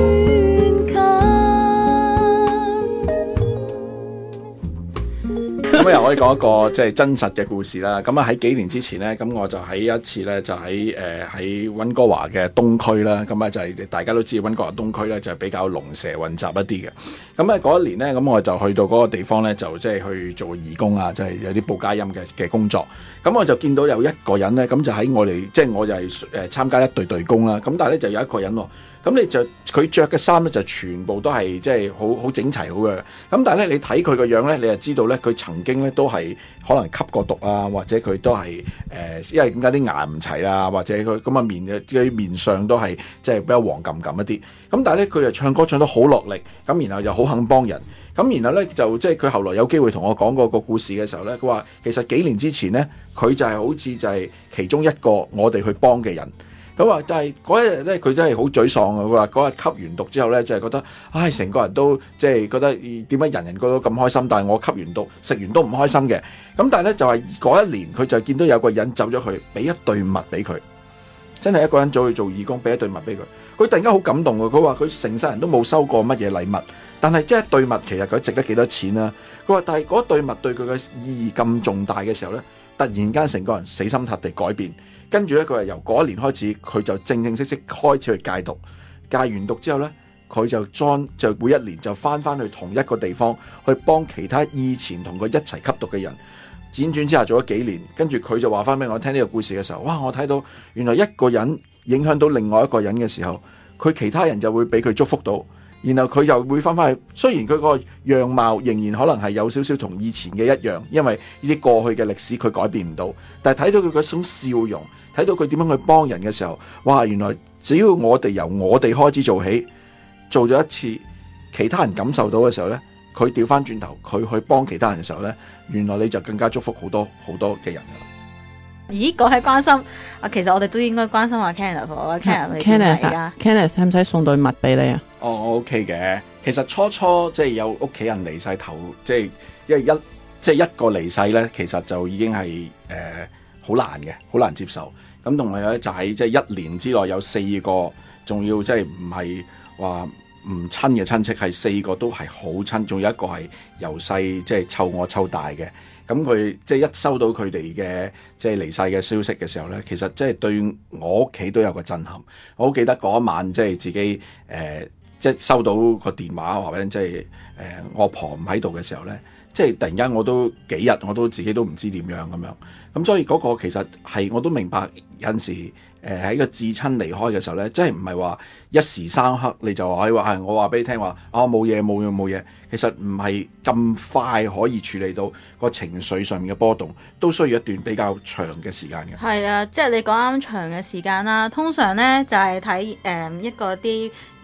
咁又可以講一個即係真實嘅故事啦。咁啊喺幾年之前呢，咁我就喺一次呢，就喺溫哥華嘅東區啦。咁啊就係大家都知溫哥華東區呢，就係比較龍蛇混雜一啲嘅。咁啊嗰一年呢，咁我就去到嗰個地方呢，就即係去做義工啊，即係有啲報佳音嘅工作。咁我就見到有一個人呢，咁就喺我哋即係我就係參加一隊工啦。咁但係咧就有一個人喎。咁你就佢着嘅衫咧就全部都係即係好整齊好嘅，咁但係咧你睇佢個樣咧，你就知道咧佢曾經咧都係可能吸過毒啊，或者佢都係因為點解啲牙唔齊啊，或者佢咁啊面上都係即係比較黃冚冚一啲，咁但係咧佢就唱歌唱得好落力，咁然後又好肯幫人，咁然後咧就即係佢後來有機會同我講過個故事嘅時候咧，佢話其實幾年之前咧佢就係好似就係其中一個我哋去幫嘅人。咁話但係嗰一日咧，佢真係好沮喪啊！佢話嗰日吸完毒之後咧，就係覺得，唉，成個人都即係覺得點解人人都咁開心，但係我吸完毒食完都唔開心嘅。咁但係咧就係嗰一年，佢就見到有個人走咗去，俾一對襪俾佢，真係一個人走去做義工，俾一對襪俾佢。佢突然間好感動啊！佢話佢成世人都冇收過乜嘢禮物，但係即係一對襪其實佢值得幾多錢啊？佢話但係嗰對襪對佢嘅意義咁重大嘅時候咧，突然間成個人死心塌地改變。跟住咧，佢係由嗰一年開始，佢就正式開始去戒毒。戒完毒之後咧，佢就每一年就翻去同一個地方去幫其他以前同佢一齊吸毒嘅人。輾轉之下做咗幾年，跟住佢就話翻俾我聽呢個故事嘅時候，哇！我睇到原來一個人影響到另外一個人嘅時候，佢其他人就會俾佢祝福到。然後佢又會翻去，雖然佢個樣貌仍然可能係有少少同以前嘅一樣，因為呢啲過去嘅歷史佢改變唔到，但係睇到佢嗰種笑容，睇到佢點樣去幫人嘅時候，哇！原來只要我哋由我哋開始做起，做咗一次，其他人感受到嘅時候呢，佢調翻轉頭，佢去幫其他人嘅時候呢，原來你就更加祝福好多好多嘅人㗎啦。 咦，講起關心啊，其實我哋都應該關心下 Kenneth 啊 ，Kenneth 你點睇㗎 ？Kenneth 使唔使送對襪俾你啊？ 我 OK 嘅。其實初即係有屋企人離世頭，即係因為一個離世咧，其實就已經係好難嘅，好難接受。咁同埋咧就喺即係一年之內有4個，仲要即係唔係話唔親嘅親戚，係4個都係好親，仲有一個係由細即係湊我湊大嘅。咁佢即係一收到佢哋嘅即係離世嘅消息嘅時候咧，其實即係對我屋企都有個震撼。我好記得嗰一晚即係自己即係收到個電話話俾人即係我婆唔喺度嘅時候咧，即係突然間我都幾日我都自己都唔知點樣咁樣。咁所以嗰個其實係我都明白有陣時喺個至親離開嘅時候咧，即係唔係話一時三刻你就話可以話係我話俾你聽話冇嘢，其實唔係咁快可以處理到個情緒上面嘅波動，都需要一段比較長嘅時間嘅。 係啊，即係你講啱長嘅時間啦。通常咧就係睇一個啲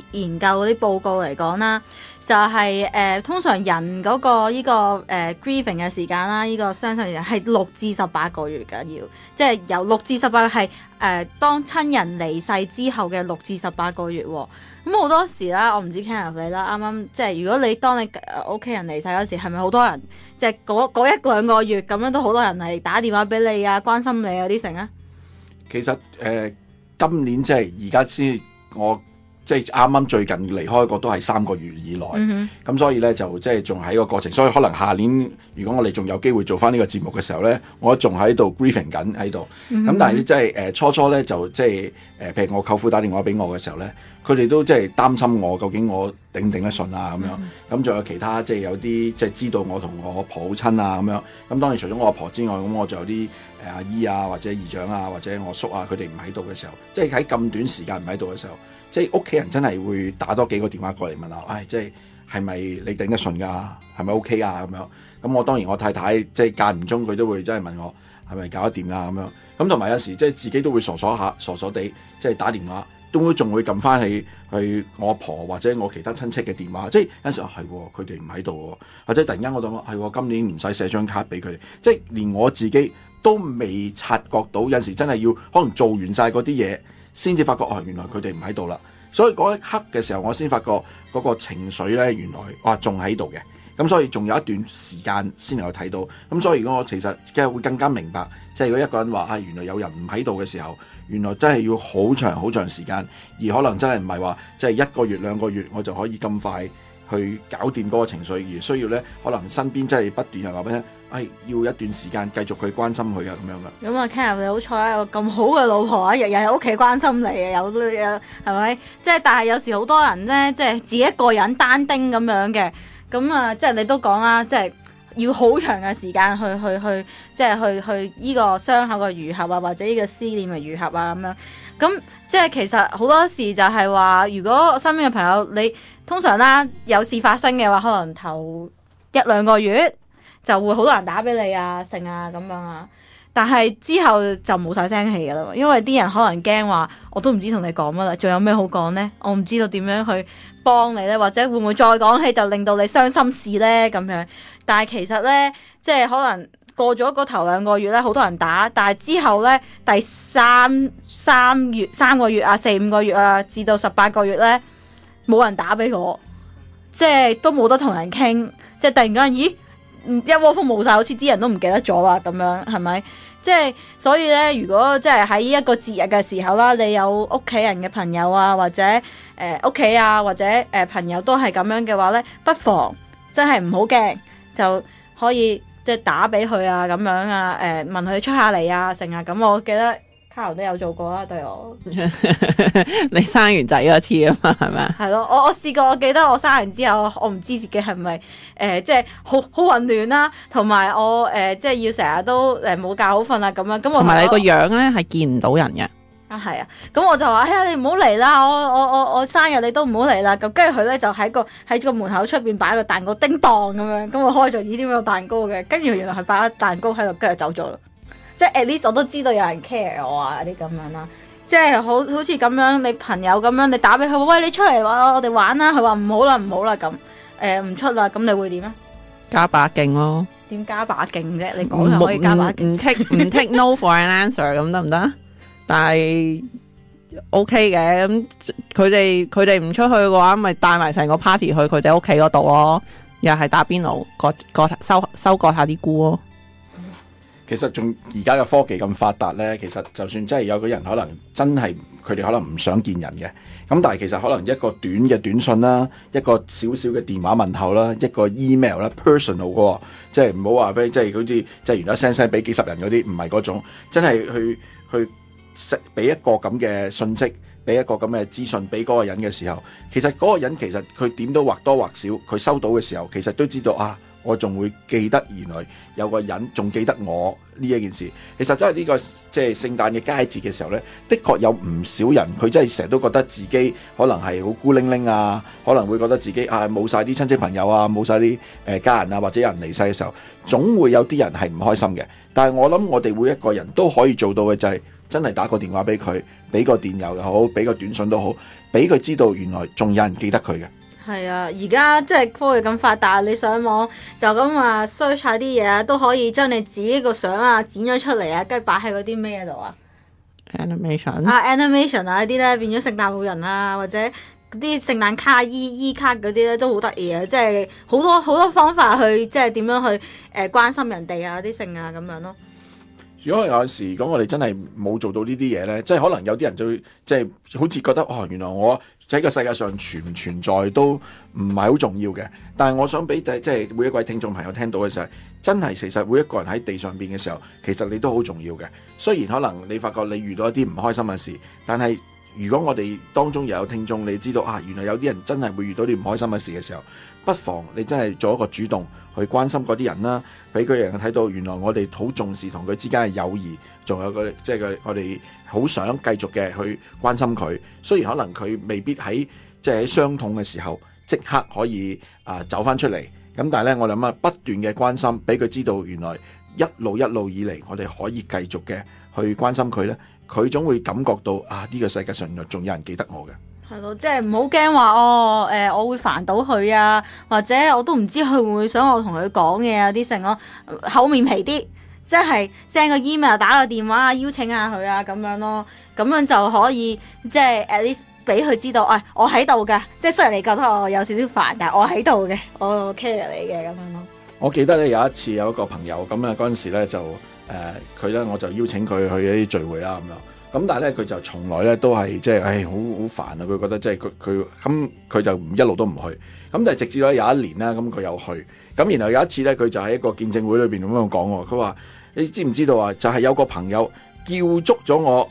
研究嗰啲報告嚟講啦，就係通常人嗰個呢個grieving 嘅時間啦，呢個傷心時間係6至18個月㗎，要即係由6至18個係當親人離世之後嘅6至18個月喎。咁好多時啦，我唔知 Kenneth 你啦，啱啱即係如果你當你屋企人離世嗰時，係咪好多人即係嗰1-2個月咁樣都好多人嚟打電話俾你啊，關心你啊啲成啊？ 其實今年即係而家先我。即係啱啱最近離開個都係3個月以內，咁所以咧就即係仲喺個過程，所以可能下年如果我哋仲有機會做翻呢個節目嘅時候咧，我仲喺度 grieving 緊喺度。咁但係即係初咧就即係譬如我舅父打電話俾我嘅時候咧，佢哋都即係擔心我究竟我頂唔頂得順啊咁樣。咁仲有其他即係有啲即係知道我同我婆好親啊咁樣。咁當然除咗我阿婆之外，咁我仲有啲阿姨啊或者姨丈啊或者我叔啊，佢哋唔喺度嘅時候，即係喺咁短時間唔喺度嘅時候。即係屋企人真係會打多幾個電話過嚟問下，即係係咪你頂得順㗎？係咪 OK 啊？咁樣咁我當然我太太即係間唔中佢都會真係問我係咪搞得掂啊？咁樣咁同埋有時即係自己都會傻地即係打電話，都仲會撳翻去我阿婆或者我其他親戚嘅電話，即係有時係佢哋唔喺度，或者突然間我諗係今年唔使寫張卡俾佢哋，即係連我自己都未察覺到，有時真係要可能做完晒嗰啲嘢。先至發覺原來佢哋唔喺度啦，所以嗰一刻嘅時候，我先發覺嗰個情緒咧，原來仲喺度嘅，咁所以仲有一段時間先能夠睇到，咁所以如果我其實會更加明白，即係如果一個人話原來有人唔喺度嘅時候，原來真係要好長時間，而可能真係唔係話即係1個月2個月我就可以咁快去搞掂嗰個情緒，而需要咧可能身邊真係不斷又話俾你聽。要一段時間繼續去關心佢啊，咁樣噶。咁啊 Kenneth 你好彩有咁好嘅老婆啊，日日喺屋企關心你啊，有係咪？即係但係有時好多人咧，即係自己一個人單丁咁樣嘅，咁啊，即係你都講啦，即係要好長嘅時間去，即係去呢個傷口嘅愈合啊，或者呢個思念嘅愈合啊，咁樣。咁即係其實好多時就係話，如果身邊嘅朋友你通常啦有事發生嘅話，可能頭1-2個月。就會好多人打俾你啊，成啊咁樣啊，但係之後就冇晒聲氣噶啦，因為啲人可能驚話，我都唔知同你講乜啦，仲有咩好講呢？我唔知道點樣去幫你呢，或者會唔會再講起就令到你傷心事呢？咁樣。但係其實呢，即係可能過咗嗰頭2個月呢，好多人打，但係之後呢，第3個月啊，4-5個月啊，至到18個月呢，冇人打俾我，即係都冇得同人傾，即係突然間，咦？一窩蜂冇晒，好似啲人都唔記得咗啦，咁樣係咪？即係所以咧，如果即係喺呢一個節日嘅時候啦，你有屋企人嘅朋友啊，或者屋企啊，或者朋友都係咁樣嘅話咧，不妨真係唔好驚，就可以即係打俾佢啊，咁樣啊，問佢出下嚟啊，成啊咁。我記得Carol都有做過啦，對我。 你生完仔嗰次啊嘛，係咪？ 係咯，我試過，我記得我生完之後，我唔知自己係咪即係好混亂啦，同埋我即係要成日都冇覺好瞓啊咁樣。咁我同埋你個樣咧係見唔到人嘅。 啊係啊，咁我就話：哎呀，你唔好嚟啦！我生日你都唔好嚟啦。咁跟住佢咧就喺個門口出邊擺個蛋糕，叮當咁樣。咁我開咗呢啲有蛋糕嘅，跟住原來係擺咗蛋糕喺度，跟住走咗啦。即係 at least 我都知道有人 care 我啊啲咁樣啦，即係好似咁樣你朋友咁樣，你打俾佢，喂，你出嚟我哋玩啦，佢話唔好啦咁，唔出啦，咁你會點啊？ 加把勁咯。點加把勁啫？你講就可以加把勁。 唔 take no for an answer 咁得唔得？但係 OK 嘅，咁佢哋唔出去嘅話，咪帶埋成個 party 去佢哋屋企嗰度咯，又係打邊爐，收割下啲菇咯。 其實仲而家嘅科技咁發達呢，其實就算真係有個人可能真係佢哋可能唔想見人嘅，咁但係其實可能一個短嘅短信啦，一個少少嘅電話問候啦，一個 email 啦 ，personal 嘅，即係唔好話俾即係好似即係原來send 俾幾十人嗰啲，唔係嗰種，真係去俾一個咁嘅信息，俾一個咁嘅資訊俾嗰個人嘅時候，其實嗰個人其實佢點都或多或少，佢收到嘅時候，其實都知道啊。我仲會記得原來有個人仲記得我呢一件事。其實真係呢個即係聖誕嘅佳節嘅時候呢，的確有唔少人佢真係成日都覺得自己可能係好孤零零啊，可能會覺得自己冇晒啲親戚朋友啊，冇晒啲家人啊，或者有人離世嘅時候，總會有啲人係唔開心嘅。但係我諗我哋每一個人都可以做到嘅就係真係打個電話俾佢，俾個電郵又好，俾個短信都好，俾佢知道原來仲有人記得佢嘅。 係啊，而家即係科技咁發達，你上網就咁話 search 下啲嘢啊，都可以將你自己個相啊剪咗出嚟啊，跟住擺喺嗰啲咩度啊 animation 啊呢啲咧變咗聖誕老人啊，或者嗰啲聖誕卡 E 卡嗰啲咧都好得意啊，即係好多方法去即係點樣去關心人哋啊啲性啊咁樣咯。 如果有陣時，如果我哋真係冇做到呢啲嘢咧，即係可能有啲人就即係好似覺得原來我喺個世界上存唔存在都唔係好重要嘅。但係我想俾即係每一位聽眾朋友聽到嘅時候，真係其實每一個人喺地上邊嘅時候，其實你都好重要嘅。雖然可能你發覺你遇到一啲唔開心嘅事，但係如果我哋當中又有聽眾，你知道原來有啲人真係會遇到啲唔開心嘅事嘅時候，不妨你真係做一個主動去關心嗰啲人啦，俾佢人睇到原來我哋好重視同佢之間嘅友誼，仲有即係我哋好想繼續嘅去關心佢。雖然可能佢未必喺即係喺傷痛嘅時候即刻可以走翻出嚟，咁但係咧我諗不斷嘅關心，俾佢知道原來一路以嚟我哋可以繼續嘅去關心佢咧，佢總會感覺到呢個世界上原來仲有人記得我嘅。 係咯，即係唔好驚話我會煩到佢啊，或者我都唔知佢會唔會想我同佢講嘢啊啲性咯，厚面皮啲，即係 send 個 email 打個電話啊邀請下佢啊咁樣咯，咁樣就可以即係 at least 俾佢知道，我喺度㗎，即係雖然你覺得我有少少煩，但係我喺度嘅，我 care 你嘅咁樣咯。我記得咧有一次有一個朋友咁嗰陣時咧就佢咧我就邀請佢去一啲聚會啦咁樣。咁但係咧，佢就從來咧都係即係，好煩啊！佢覺得即係佢就一路都唔去。咁但係直至咧有一年啦，咁佢又去。咁然後有一次咧，佢就喺一個見證會裏邊咁樣講喎。佢話：你知唔知道啊？就係有個朋友叫足咗我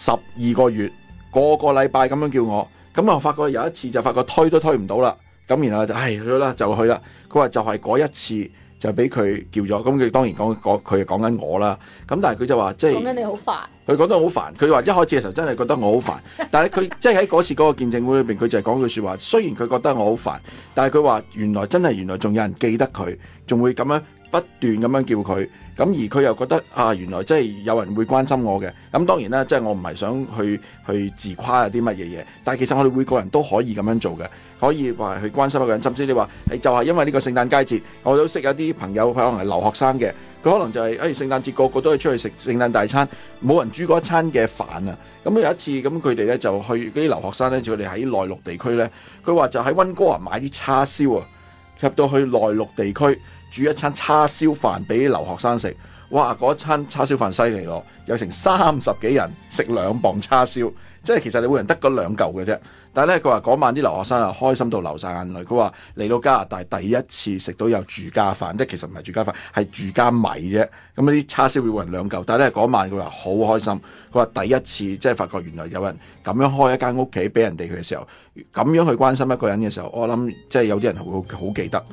12個月，個禮拜咁樣叫我。咁我發覺有一次就發覺推都推唔到啦。咁然後就去啦，就去啦。佢話就係嗰一次。就俾佢叫咗，咁佢當然佢講緊我啦。咁但係佢就話即係講緊你好煩，佢講得好煩。佢話一開始嘅時候真係覺得我好煩，但係佢即係喺嗰次嗰個見證會裏邊，佢就係講句説話。雖然佢覺得我好煩，但係佢話原來仲有人記得佢，仲會咁樣不斷咁樣叫佢。咁而佢又覺得原來真係有人會關心我嘅。咁當然啦，即係我唔係想去自誇啲乜嘢嘢，但係其實我哋每個人都可以咁樣做嘅，可以話去關心一個人。甚至你話就係因為呢個聖誕佳節，我都識有啲朋友，佢可能係留學生嘅，佢可能就係聖誕節個個都係出去食聖誕大餐，冇人煮嗰一餐嘅飯啊。咁有一次咁佢哋咧就去嗰啲留學生咧，佢哋喺內陸地區咧，佢話就喺溫哥華買啲叉燒啊，入到去內陸地區。煮一餐叉燒飯俾留學生食，哇！嗰餐叉燒飯犀利咯，有成30幾人食2磅叉燒，即係其實你每人得嗰2嚿嘅啫。但係咧，佢話嗰晚啲留學生開心到流晒眼淚。佢話嚟到加拿大第一次食到有住家飯，即係其實唔係住家飯，係住家米啫。咁啲叉燒每人2嚿，但係咧嗰晚佢話好開心。佢話第一次即係發覺原來有人咁樣開一間屋企俾人哋嘅時候，咁樣去關心一個人嘅時候，我諗即係有啲人會好記得。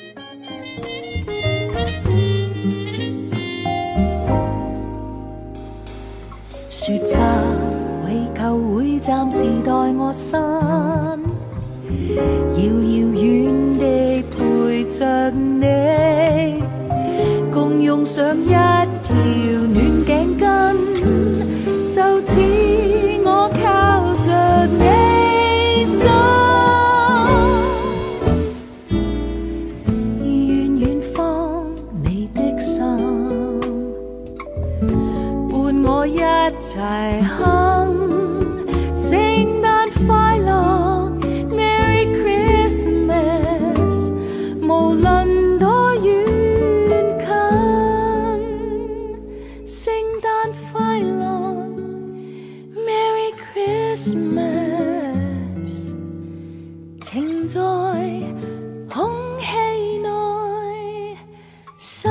說花為求會暫時待我身，遙遙遠地陪着你，共用上一條暖頸巾，就似我靠着你心，遠遠方你的心伴我一齊哼聖誕快樂 Merry Christmas， 無論多遠近，聖誕快樂 Merry Christmas， 情在空氣內生。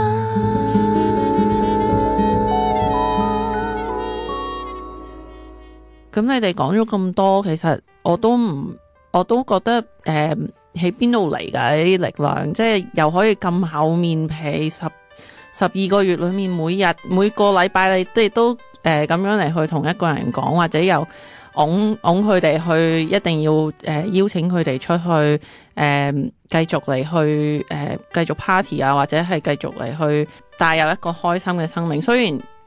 咁你哋講咗咁多，其實我都覺得喺邊度嚟㗎啲力量？即係又可以咁厚面皮，12個月裏面每個禮拜你哋都咁樣嚟去同一個人講，或者又擁佢哋去，一定要邀請佢哋出去繼續嚟去繼續 party 啊，或者係繼續嚟去帶有一個開心嘅生命。雖然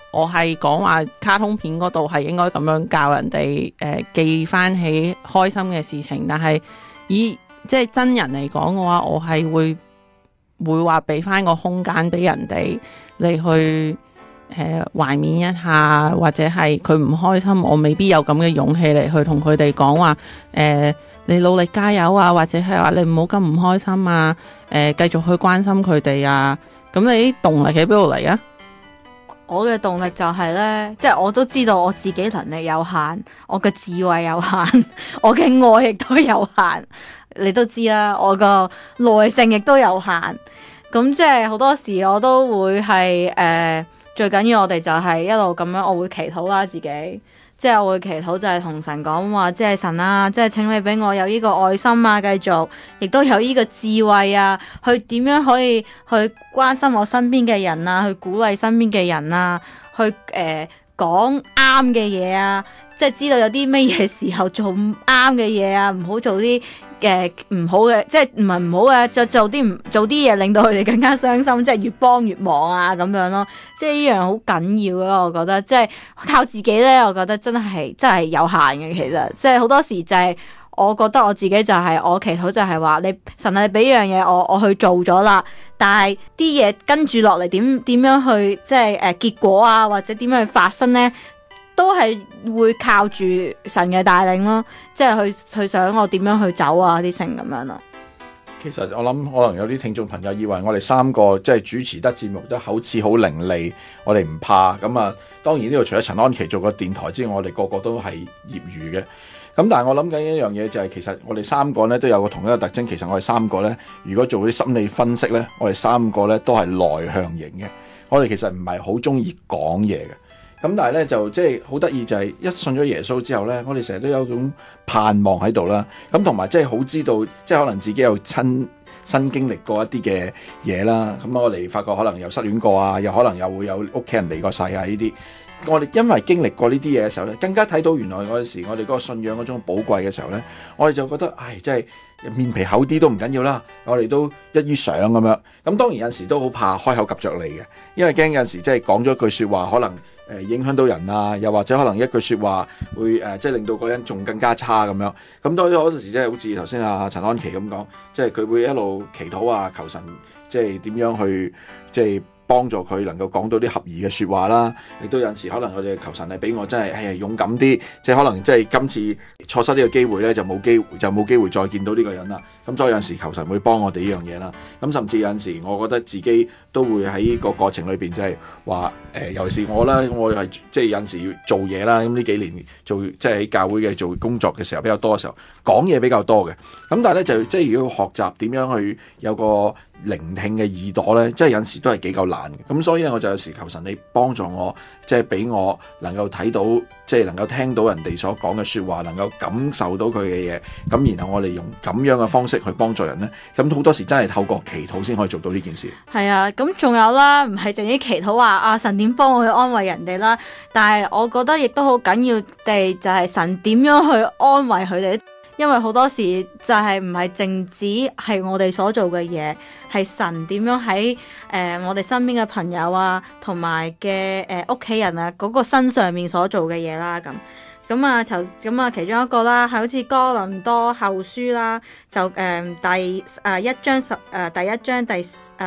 我係講話卡通片嗰度係應該咁樣教人哋記翻起開心嘅事情，但係以即係真人嚟講嘅話，我係會話俾翻個空間俾人哋你去懷緬一下，或者係佢唔開心，我未必有咁嘅勇氣嚟去同佢哋講話你努力加油啊，或者係話你唔好咁唔開心啊，繼續去關心佢哋啊。咁你啲動力喺邊度嚟啊？ 我嘅動力就係呢，即係我都知道我自己能力有限，我嘅智慧有限，我嘅愛亦都有限，你都知啦，我個耐性亦都有限。咁即係好多時我都會係最緊要我哋就係一路咁樣，我會祈禱啦自己。即係我會祈禱，就係同神講話，即係神啊，即係請你俾我有呢個愛心啊，繼續，亦都有呢個智慧啊，去點樣可以去關心我身邊嘅人啊，去鼓勵身邊嘅人啊，去講啱嘅嘢啊，即係知道有啲咩嘢時候做啱嘅嘢啊，唔好做啲唔好嘅，即係唔係唔好嘅，就做啲嘢令到佢哋更加傷心，即係越幫越忙啊咁樣咯。即係呢樣好緊要咯，我覺得即係靠自己咧，我覺得真係有限嘅。其實即係好多時就係我覺得我自己就係我祈禱就係話你神啊，你俾樣嘢我去做咗啦，但係啲嘢跟住落嚟點樣去即係結果啊，或者點樣去發生咧？都係會靠住神嘅帶領咯，即係去想我點樣去走啊啲成咁樣咯。 其實我諗可能有啲聽眾朋友以為我哋三個即係主持得節目都口齒好伶俐，我哋唔怕咁啊。當然呢度除咗陳安琪做個電台之外，我哋個個都係業餘嘅。咁但係我諗緊一樣嘢就係，其實我哋三個咧都有個同一個特徵。其實我哋三個咧，如果做啲心理分析咧，我哋三個咧都係內向型嘅。我哋其實唔係好中意講嘢嘅。咁但係咧就即係好得意就係一信咗耶穌之後咧，我哋成日都有種盼望喺度啦。咁同埋即係好知道，即係可能自己有親身經歷過一啲嘅嘢啦。咁我哋發覺可能有失戀過啊，又可能又會有屋企人離過世啊呢啲。我哋因為經歷過呢啲嘢嘅時候咧，更加睇到原來嗰陣時我哋嗰個信仰嗰種寶貴嘅時候咧，我哋就覺得唉，真係面皮厚啲都唔緊要啦，我哋都一於想咁樣。咁當然有陣時都好怕開口及着你嘅，因為驚有陣時即係講咗一句說話可能影響到人啊，又或者可能一句說話會即係令到個人仲更加差咁樣。咁多嗰陣時即係好似頭先阿陳安琪咁講，即係佢會一路祈禱啊，求神即係點樣去即係幫助佢能夠講到啲合宜嘅說話啦。亦都有陣時可能我哋求神係俾我真係勇敢啲，即係可能即係今次錯失呢個機會咧就冇機會再見到呢個人啦。咁所以有陣時求神會幫我哋呢樣嘢啦。咁甚至有陣時我覺得自己都會喺個過程裏邊即係話尤其是我啦，我係即係有陣時要做嘢啦。咁呢幾年做即係喺教會嘅做工作嘅時候比較多嘅時候，講嘢比較多嘅。咁但係咧就即係如果要學習點樣去有個聆聽嘅耳朵咧，即係有陣時都係幾夠難嘅。咁所以咧我就有時求神你幫助我，即係俾我能夠睇到，即係能夠聽到人哋所講嘅說話，能夠感受到佢嘅嘢。咁然後我哋用咁樣嘅方式去幫助人咧，咁好多時真係透過祈禱先可以做到呢件事。 係啊，咁仲有啦，唔係淨係祈禱話啊神點幫我去安慰人哋啦，但係我覺得亦都好緊要地就係神點樣去安慰佢哋。因為好多時就係唔係淨止係我哋所做嘅嘢，係神點樣喺我哋身邊嘅朋友啊，同埋嘅屋企人啊嗰個身上面所做嘅嘢啦咁。咁啊，其中一個啦，係好似哥林多後書啦，就第一章第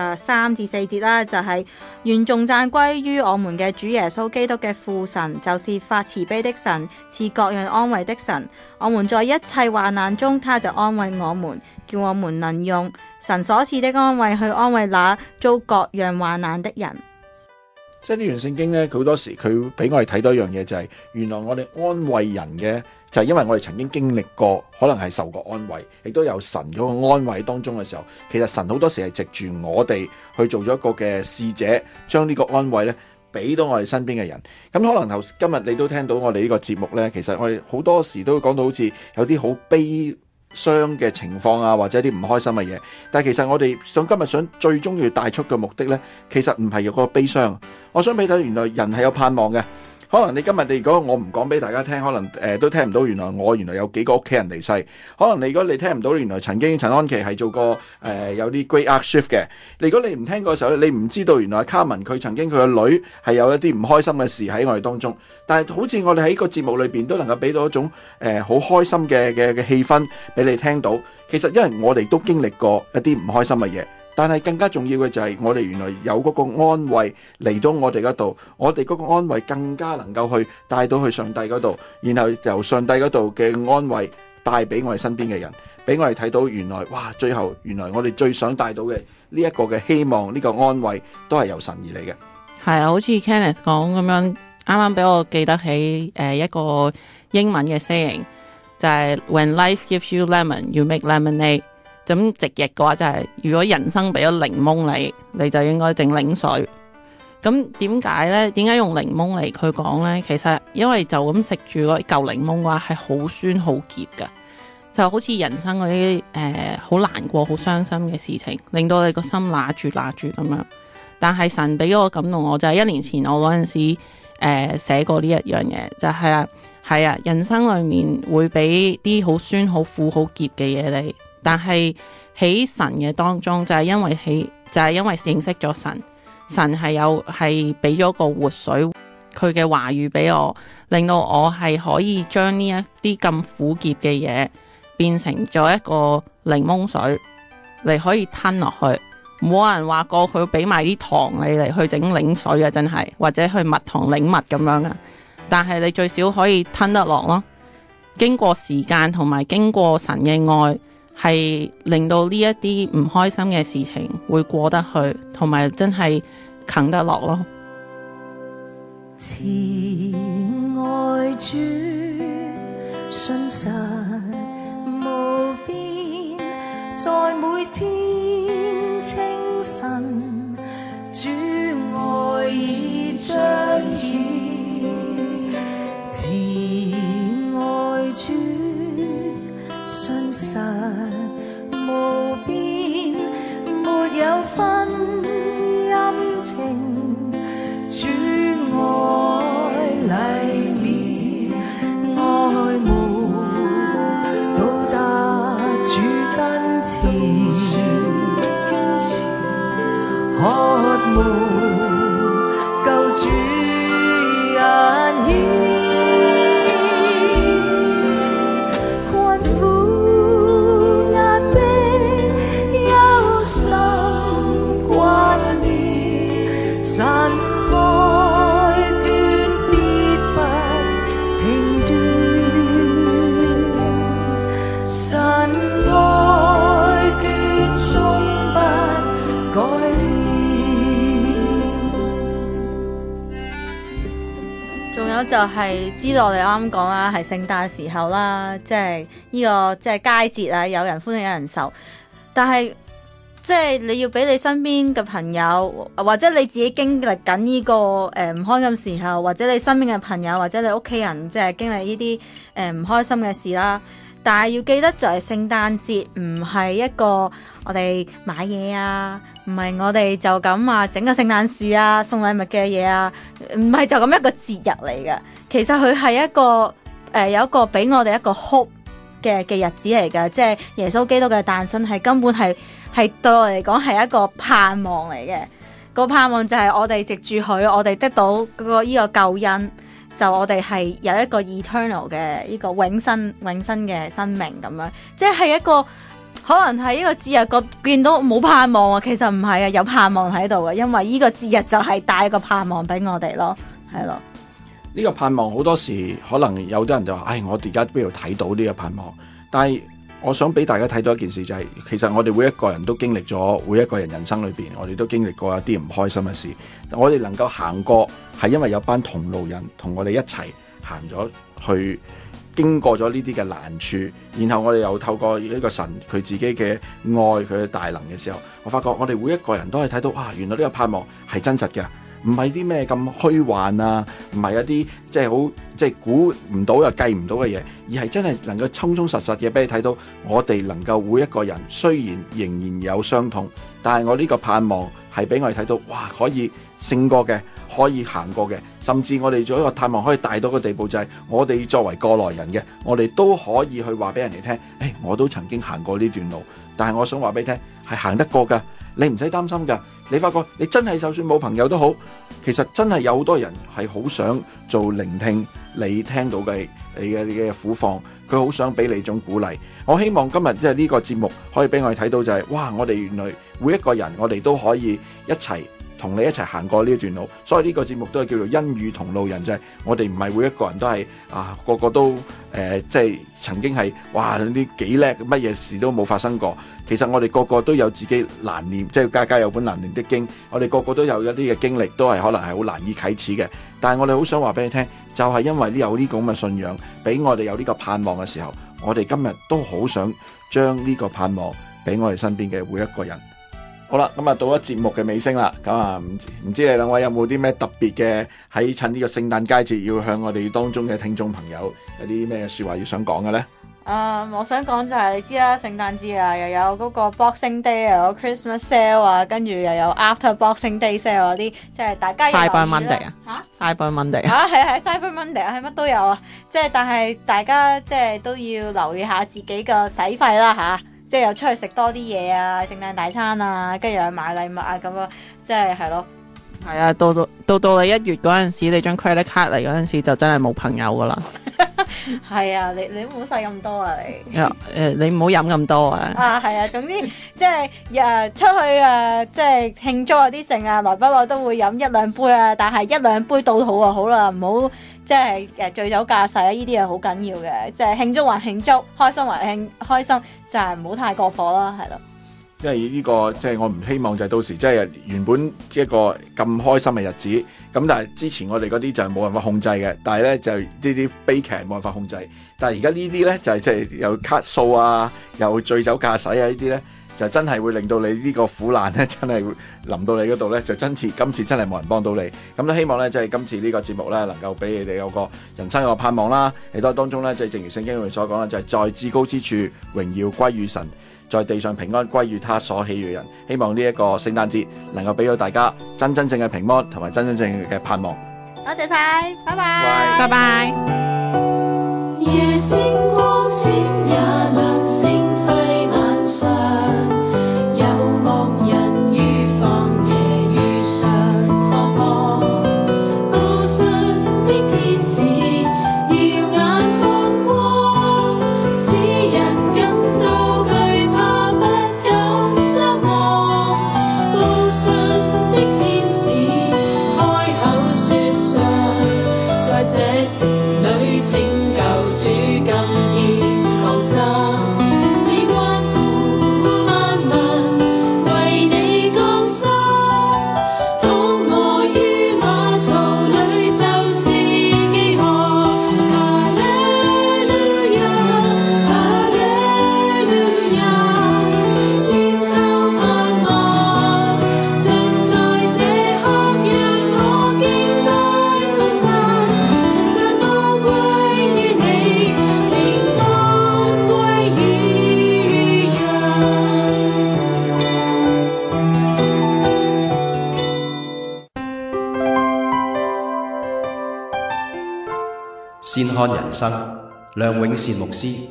3至4節啦，就係願頌讚歸於我們嘅主耶穌基督嘅父神，就是發慈悲的神，賜各樣安慰的神。我們在一切患難中，他就安慰我們，叫我們能用神所賜的安慰去安慰那遭各樣患難的人。 即係呢段聖經咧，佢好多時佢俾我哋睇到一樣嘢，就係原來我哋安慰人嘅，就係因為我哋曾經經歷過，可能係受過安慰，亦都有神嗰個安慰當中嘅時候，其實神好多時係藉住我哋去做咗一個嘅使者，將呢個安慰咧俾到我哋身邊嘅人。咁可能今日你都聽到我哋呢個節目咧，其實我哋好多時都講到好似有啲好悲傷嘅情況啊，或者啲唔開心嘅嘢，但係其實我哋今日想最終要帶出嘅目的呢，其實唔係有個悲傷。我想俾你睇，原來人係有盼望嘅。 可能你今日如果我唔講俾大家聽，可能都聽唔到原來有幾個屋企人離世。可能如果你聽唔到原來曾經陳安琪係做過有啲 Great Art Shift 嘅。如果你唔聽嗰時候，你唔知道原來卡文佢曾經佢個女係有一啲唔開心嘅事喺我哋當中。但係好似我哋喺個節目裏邊都能夠俾到一種好開心嘅氣氛俾你聽到。其實因為我哋都經歷過一啲唔開心嘅嘢。但係更加重要嘅就係我哋原來有嗰個安慰嚟到我哋嗰度，我哋嗰個安慰更加能夠去帶到去上帝嗰度，然後由上帝嗰度嘅安慰帶俾我哋身邊嘅人，俾我哋睇到原來哇，最後原來我哋最想帶到嘅呢一個嘅希望，呢個安慰都係由神而嚟嘅。 係啊，好似 Kenneth 講咁樣，啱啱俾我記得起一個英文嘅 saying， 就係 When life gives you lemon, you make lemonade。咁直譯嘅話就係，如果人生俾咗檸檬你就應該整檸水。咁點解呢？點解用檸檬嚟佢講呢？其實因為就咁食住嗰嚿檸檬嘅話係好酸好澀㗎，就好似人生嗰啲好難過好傷心嘅事情，令到你個心揦住咁樣。但係神俾咗我感動我，就係1年前我嗰陣時寫過呢一樣嘢，就係啊，人生裏面會俾啲好酸好苦好澀嘅嘢你。但係喺神嘅當中，就係因為認識咗神，神係俾咗個活水，佢嘅話語俾我，令到我係可以將呢一啲咁苦澀嘅嘢變成咗一個檸檬水，你可以吞落去。冇人話過佢俾埋啲糖你嚟去整檸水啊，真係，或者去蜜糖檸蜜咁樣啊。但係你最少可以吞得落咯。經過時間同埋經過神嘅愛，係令到呢一啲唔開心嘅事情會過得去，同埋真係啃得落咯。 慈愛主，信實無邊，在每天清晨，主愛已彰顯。慈愛主，信實無邊，沒有分陰晴，主愛禮面，愛慕到達主跟前，渴慕救主眼顯。神愛眷必不停斷，神愛眷終不改變。 仲有就係知道我哋啱啱講啦，係聖誕時候啦，即係呢個即係佳節啊，有人歡喜有人愁，但係即係你要俾你身邊嘅朋友，或者你自己經歷緊呢個唔開心時候，或者你身邊嘅朋友，或者你屋企人即係經歷呢啲唔開心嘅事啦。但係要記得就係聖誕節唔係一個我哋買嘢啊，唔係我哋就咁話整個聖誕樹啊，送禮物嘅嘢啊，唔係就咁一個節日嚟嘅。其實佢係一個有一個俾我哋一個 hope 嘅日子嚟嘅，即係耶穌基督嘅誕生係根本係對我嚟講係一個盼望嚟嘅。個盼望就係我哋藉住佢，我哋得到呢個救恩，就我哋係有一個 eternal 嘅呢個永生嘅生命咁樣。即係一個可能係呢個節日見到冇盼望啊，其實唔係啊，有盼望喺度嘅，因為呢個節日就係帶一個盼望俾我哋咯，係咯。 呢個盼望好多時可能有啲人就話，我而家邊度睇到呢個盼望？但係我想俾大家睇到一件事，就係其實我哋每一個人都經歷咗，每一個人人生裏邊，我哋都經歷過一啲唔開心嘅事。我哋能夠行過，係因為有班同路人同我哋一齊行咗去，經過咗呢啲嘅難處，然後我哋又透過呢個神佢自己嘅愛，佢嘅大能嘅時候，我發覺我哋每一個人都係睇到，原來呢個盼望係真實嘅。唔係啲咩咁虛幻啊，唔係一啲即係好即係估唔到又計唔到嘅嘢，而係真係能夠充充實實嘅俾你睇到，我哋能夠每一個人雖然仍然有傷痛，但係我呢個盼望係俾我哋睇到，哇，可以勝過嘅， 可以行過嘅，甚至我哋做一個盼望可以大到個地步，就係我哋作為過來人嘅，我哋都可以去話俾人哋聽，我都曾經行過呢段路，但係我想話俾你聽，係行得過㗎，你唔使擔心㗎。你發覺你真係就算冇朋友都好，其實真係有好多人係好想做聆聽你聽到嘅你嘅苦況，佢好想俾你一種鼓勵。我希望今日即係呢個節目可以俾我哋睇到就係，哇！我哋原來每一個人我哋都可以一齊同你一齊行過呢段路，所以呢個節目都係叫做恩與同路人，就係我哋唔係每一個人都係個個都即係曾經係哇啲幾叻，乜嘢事都冇發生過。其實我哋個個都有自己難念，即係家家有本難念的經。我哋個個都有一啲嘅經歷，都係可能係好難以啟齒嘅。但係我哋好想話俾你聽，就係因為有呢個咁嘅信仰，俾我哋有呢個盼望嘅時候，我哋今日都好想將呢個盼望俾我哋身邊嘅每一個人。好啦，咁啊到咗節目嘅尾聲啦，咁啊唔知你兩位有冇啲咩特別嘅喺趁呢個聖誕佳節要向我哋當中嘅聽眾朋友有啲咩說話要想講嘅呢？ 我想講就係你知啦，聖誕節啊，又有嗰個 Boxing Day 啊，有 Christmas Sale 啊，跟住又有 After Boxing Day Sale 嗰啲，即係大家要留意啦。 Cyber Monday 啊，Cyber Monday 啊，係 Cyber Monday 係乜都有啊，即係但係大家即係都要留意下自己嘅使費啦嚇。即係又出去食多啲嘢啊，聖誕大餐啊，跟住又去買禮物啊咁啊，即係咯。 係啊，到你1月嗰陣時，你張 credit card 嚟嗰陣時就真係冇朋友噶啦。 係啊，你唔好使咁多啊你。 你唔好飲咁多啊。 係啊，總之即係出去即係慶祝啊啲剩啊，來不來都會飲1-2杯啊，但係1-2杯到肚就好啦，唔好即係醉酒駕駛啊！呢啲係好緊要嘅，即係慶祝還慶祝，開心還開心，就係唔好太過火啦，係咯。 因為呢個即係我唔希望就係到時即係原本一個咁開心嘅日子，咁但係之前我哋嗰啲就係冇辦法控制嘅，但係咧就呢啲悲劇冇辦法控制，但係而家呢啲咧就係即係有卡數啊，有醉酒駕駛啊呢啲咧，就真係會令到你呢個苦難咧真係臨到你嗰度咧，就今次真係冇人幫到你。咁都希望咧即係今次呢個節目咧能夠俾你哋有個人生有個盼望啦。亦都當中咧即係正如聖經裏面所講啦，就係在至高之處榮耀歸於神，在地上平安歸於他所喜悅嘅人。希望呢一個聖誕節能夠俾到大家真正嘅平安同埋真正嘅盼望。 多謝晒，拜拜， 拜拜。 夜星光閃也亮，星輝晚上，有牧人於荒野遇上放望，路上的天使耀眼放光，使人感到懼怕不敢張望。路上的天使開口說上，在這時裏拯救主今天降生，是關乎萬民為你降生。躺臥於馬槽裏就是飢渴，哈利路亞，哈利路亞，先生盼望，盡在這刻讓我敬拜父神，盡讚都歸於你，平安歸於人。 善看人生，梁永善牧師。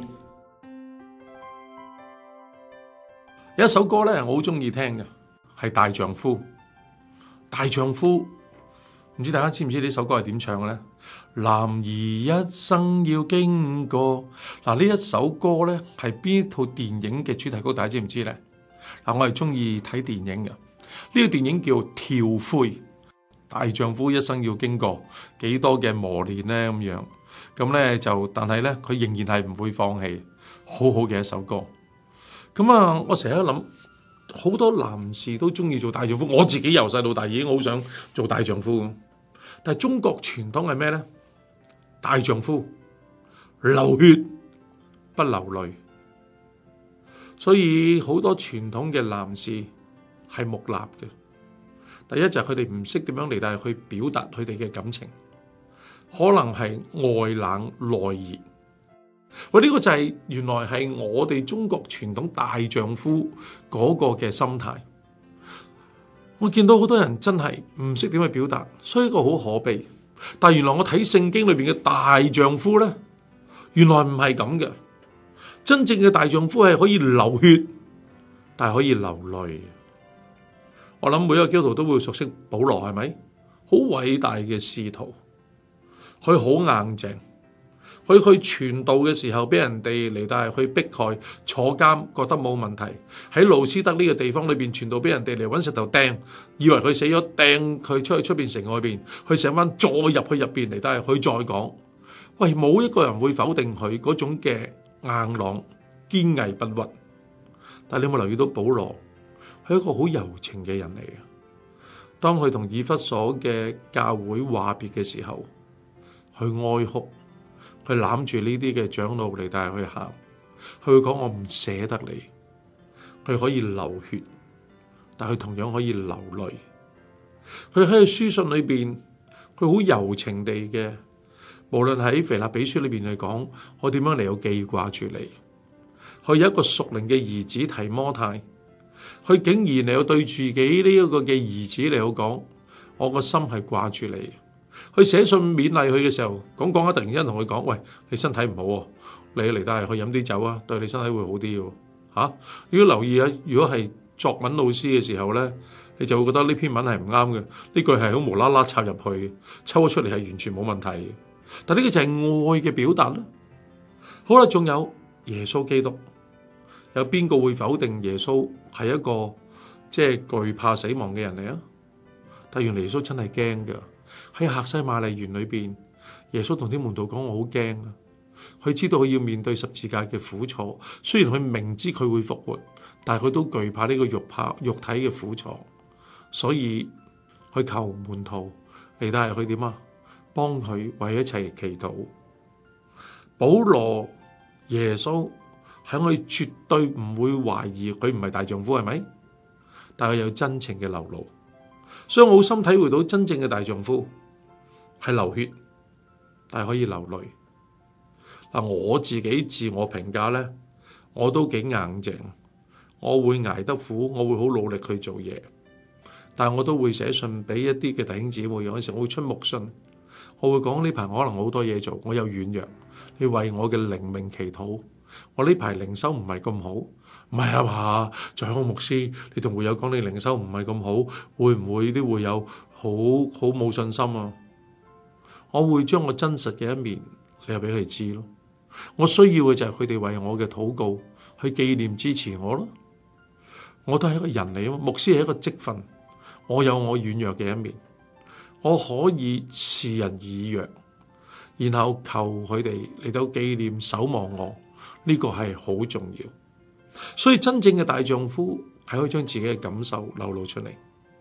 有一首歌咧，我好中意聽嘅，係《大丈夫》。大丈夫，唔知大家知唔知呢首歌係點唱嘅咧？男兒一生要經過，嗱呢一首歌咧係邊套電影嘅主題曲？大家知唔知咧？嗱，我係中意睇電影嘅，呢個電影叫《跳灰》。大丈夫一生要經過幾多嘅磨練咧，咁樣咁咧就，但係咧佢仍然係唔會放棄，好好嘅一首歌。咁啊，我成日都諗，好多男士都中意做大丈夫，我自己由細到大已經好想做大丈夫。但係中國傳統係咩咧？大丈夫流血不流淚，所以好多傳統嘅男士係木訥嘅。第一就係佢哋唔識點樣嚟，但係去表達佢哋嘅感情，可能係外冷內熱。喂，呢個就係原來係我哋中國傳統大丈夫嗰個嘅心態。 我見到好多人真係唔識點去表達，所以呢個好可悲。但原來我睇聖經裏邊嘅大丈夫呢，原來唔係咁嘅。真正嘅大丈夫係可以流血，但係可以流淚。我諗每一個基督徒都會熟悉保羅，係咪？好偉大嘅使徒，佢好硬淨。佢去傳道嘅時候，俾人哋嚟到係去迫害、坐監，覺得冇問題。喺路斯德呢個地方裏邊傳道，俾人哋嚟揾石頭掟，以為佢死咗，掟佢出去出邊城外邊，佢醒翻再入去入邊嚟，但係佢再講，喂，冇一個人會否定佢嗰種嘅硬朗、堅毅不屈。但係你有冇留意到保羅？佢係一個好柔情嘅人嚟嘅。當佢同以弗所嘅教會話別嘅時候，佢哀哭。佢攬住呢啲嘅長老嚟，但係去喊，佢會講我唔捨得你。佢可以流血，但佢同樣可以流淚。佢喺書信裏邊，佢好柔情地嘅，無論喺腓立比書裏邊嚟講，我點樣嚟到記掛住你。佢有一個屬靈嘅兒子提摩太，佢竟然嚟到對住自己呢一個嘅兒子嚟到講，我個心係掛住你。佢寫信勉勵佢嘅時候，講啊，突然間同佢講，喂，你身體唔好喎，你嚟帶去飲啲酒啊，對你身體會好啲喎。嚇！如果留意啊，如果係作文老師嘅時候咧，你就會覺得呢篇文係唔啱嘅，呢句係好無啦啦插入去，抽咗出嚟係完全冇問題嘅。但呢個就係愛嘅表達啦。好啦，仲有耶穌基督，有邊個會否定耶穌係一個即係懼怕死亡嘅人嚟啊？但原來耶穌真係驚㗎。喺客西馬尼園裏邊，耶穌同啲門徒講：我好驚啊！佢知道佢要面對十字架嘅苦楚，雖然佢明知佢會復活，但係佢都懼怕呢個肉體嘅苦楚，所以佢求門徒嚟到係佢點啊？幫佢為一齊祈禱。保羅、耶穌喺我哋絕對唔會懷疑佢唔係大丈夫，係咪？但係佢有真情嘅流露。所以我好深體會到真正嘅大丈夫係流血，但係可以流淚。嗱，我自己自我評價咧，我都幾硬淨，我會捱得苦，我會好努力去做嘢，但係我都會寫信俾一啲嘅弟兄姊妹，有陣時我會出牧信，我會講呢排可能好多嘢做，我有軟弱，你為我嘅靈命祈禱。我呢排靈修唔係咁好，唔係啊嘛？在我牧師，你同會友講你靈修唔係咁好，會唔會啲會友好冇信心啊？我會將我真實嘅一面，你又俾佢知咯。我需要嘅就係佢哋為我嘅禱告，去紀念支持我咯。我都係一個人嚟啊，牧師係一個職分，我有我軟弱嘅一面，我可以示人以弱，然後求佢哋嚟到紀念守望我。呢個係好重要，所以真正嘅大丈夫係可以將自己嘅感受流露出嚟。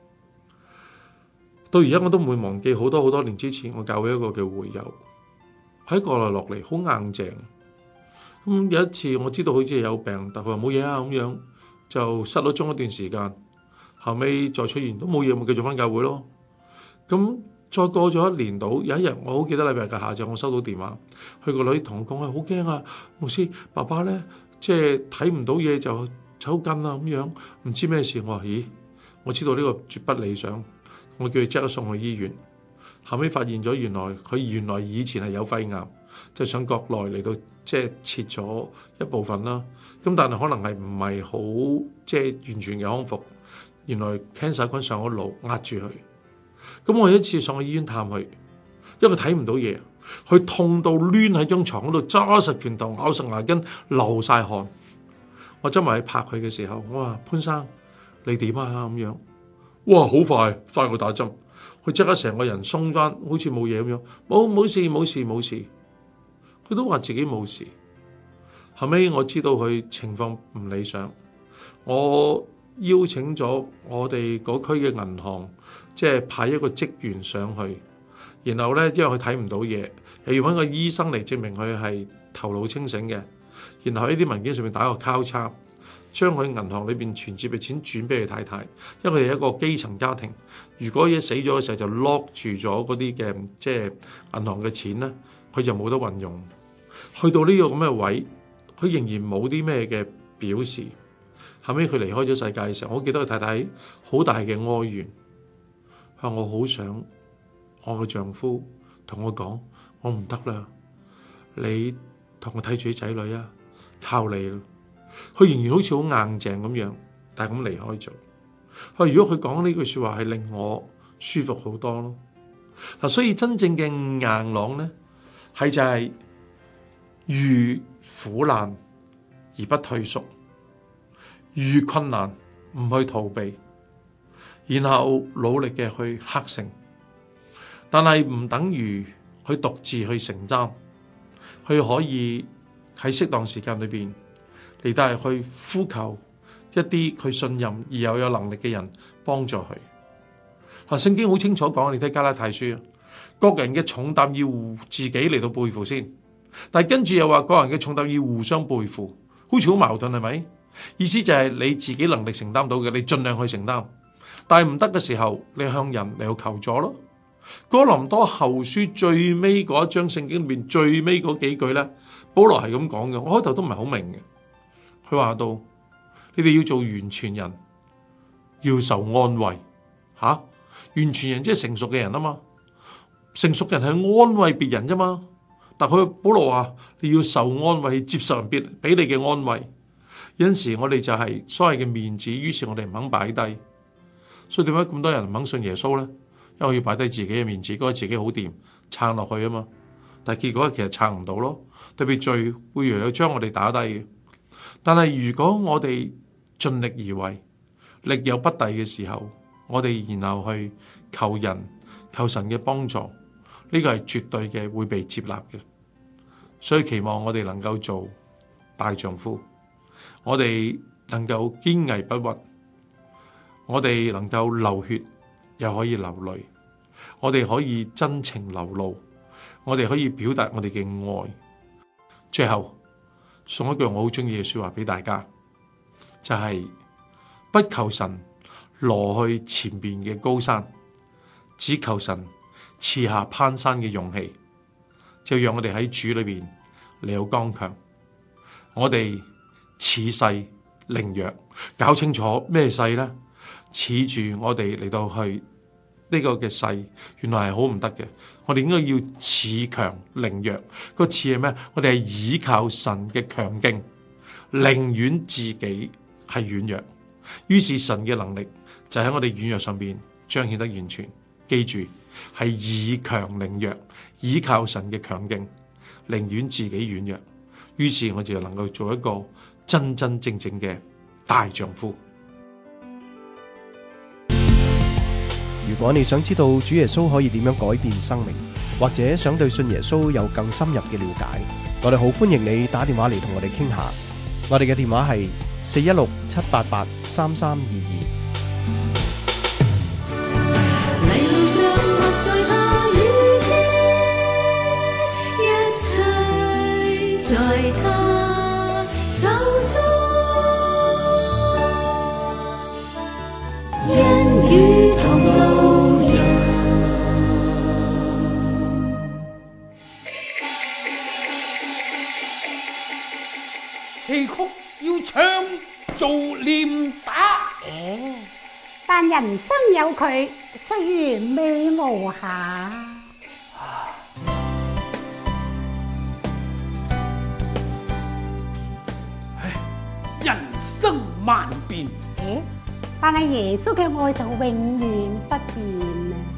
到而家我都唔會忘記好多年之前，我教會一個嘅會友喺國內落嚟，好硬淨。咁有一次我知道佢只係有病，但佢話冇嘢啊，咁樣就失咗蹤一段時間，後尾再出現都冇嘢，咪繼續翻教會咯。咁再過咗1年到，有一日我好記得禮拜日嘅下晝，我收到電話，佢個女同我講：好驚啊，牧師，爸爸咧即係睇唔到嘢就抽筋啦咁樣，唔知咩事。我話：咦，我知道呢個絕不理想，我叫佢即刻送去醫院。後尾發現咗，原來以前係有肺癌，就上國內嚟到即係切咗一部分啦。咁但係可能係唔係好即係完全嘅康復。原來 cancer 菌上咗腦壓住佢。咁我有一次上去醫院探佢，因為佢睇唔到嘢，佢痛到攣喺張床嗰度，揸實拳頭，咬實牙根，流晒汗。我執埋去拍佢嘅時候，我話：潘生，你點啊？咁樣，哇，好快過打針，佢即刻成個人鬆翻，好似冇嘢咁樣，冇事。佢都話自己冇事。後尾我知道佢情況唔理想，我邀請咗我哋嗰區嘅銀行，即係派一個職員上去，然後咧，因為佢睇唔到嘢，又要揾個醫生嚟證明佢係頭腦清醒嘅，然後喺啲文件上面打個交叉，將佢銀行裏邊存折嘅錢轉俾佢太太，因為佢係一個基層家庭，如果嘢死咗嘅時候就 lock 住咗嗰啲嘅即係銀行嘅錢咧，佢就冇得運用。去到呢個咁嘅位，佢仍然冇啲咩嘅表示。 後尾佢離開咗世界嘅時候，我記得佢太太好大嘅哀怨，佢話我好想我嘅丈夫同我講，我唔得啦，你同我睇住啲仔女啊，靠你啦。佢仍然好似好硬淨咁樣，但係咁離開咗。佢話如果佢講呢句說話係令我舒服好多咯。嗱，所以真正嘅硬朗咧，係就係遇苦難而不退縮，遇困難唔去逃避，然後努力嘅去克勝，但係唔等於去獨自去承擔，佢可以喺適當時間裏邊嚟到係去呼求一啲佢信任而又有能力嘅人幫助佢。聖經好清楚講，你睇加拉太書，各人嘅重擔要自己嚟到背負先，但係跟住又話各人嘅重擔要互相背負，好似好矛盾係咪？意思就係你自己能力承擔到嘅，你盡量去承擔，但係唔得嘅時候，你向人嚟到求助咯。哥林多後書最尾嗰一章聖經裏面最尾嗰幾句咧，保羅係咁講嘅，我開頭都唔係好明嘅。佢話到你哋要做完全人，要受安慰。完全人即係成熟嘅人啊嘛，成熟人係安慰別人啫嘛。但佢保羅話你要受安慰，接受人俾你嘅安慰。有陣時我哋就係所謂嘅面子，於是我哋唔肯擺低。所以點解咁多人唔肯信耶穌咧？因為我要擺低自己嘅面子，覺得自己好掂，撐落去啊嘛。但係結果其實撐唔到咯，特別罪會又有將我哋打低嘅。但係如果我哋盡力而為，力有不逮嘅時候，我哋然後去求人、求神嘅幫助，呢個係絕對嘅會被接納嘅。所以期望我哋能夠做大丈夫，我哋能夠堅毅不屈，我哋能夠流血又可以流淚，我哋可以真情流露，我哋可以表達我哋嘅愛。最後送一句我好中意嘅說話俾大家，就係不求神攞去前面嘅高山，只求神賜下攀山嘅勇氣，就讓我哋喺主裏邊嚟到剛強。我哋恃勢凌弱，搞清楚咩勢呢？恃住我哋嚟到去呢個嘅勢，原來係好唔得嘅。我哋應該要恃強凌弱。個恃係咩？我哋係倚靠神嘅強勁，寧願自己係軟弱。於是神嘅能力就喺我哋軟弱上邊彰顯得完全。記住，係以強凌弱，倚靠神嘅強勁，寧願自己軟弱。於是我哋就能夠做一個真真正正嘅大丈夫。 如果你想知道主耶穌可以點樣改變生命，或者想對信耶穌有更深入嘅了解，我哋好歡迎你打電話嚟同我哋傾下。我哋嘅電話係416-788-3322。 在他手中，因與同路人。 戲曲要唱做念打， 但人生有佢，雖然美無瑕。 人生萬變， 但係耶穌嘅愛就永遠不變啊！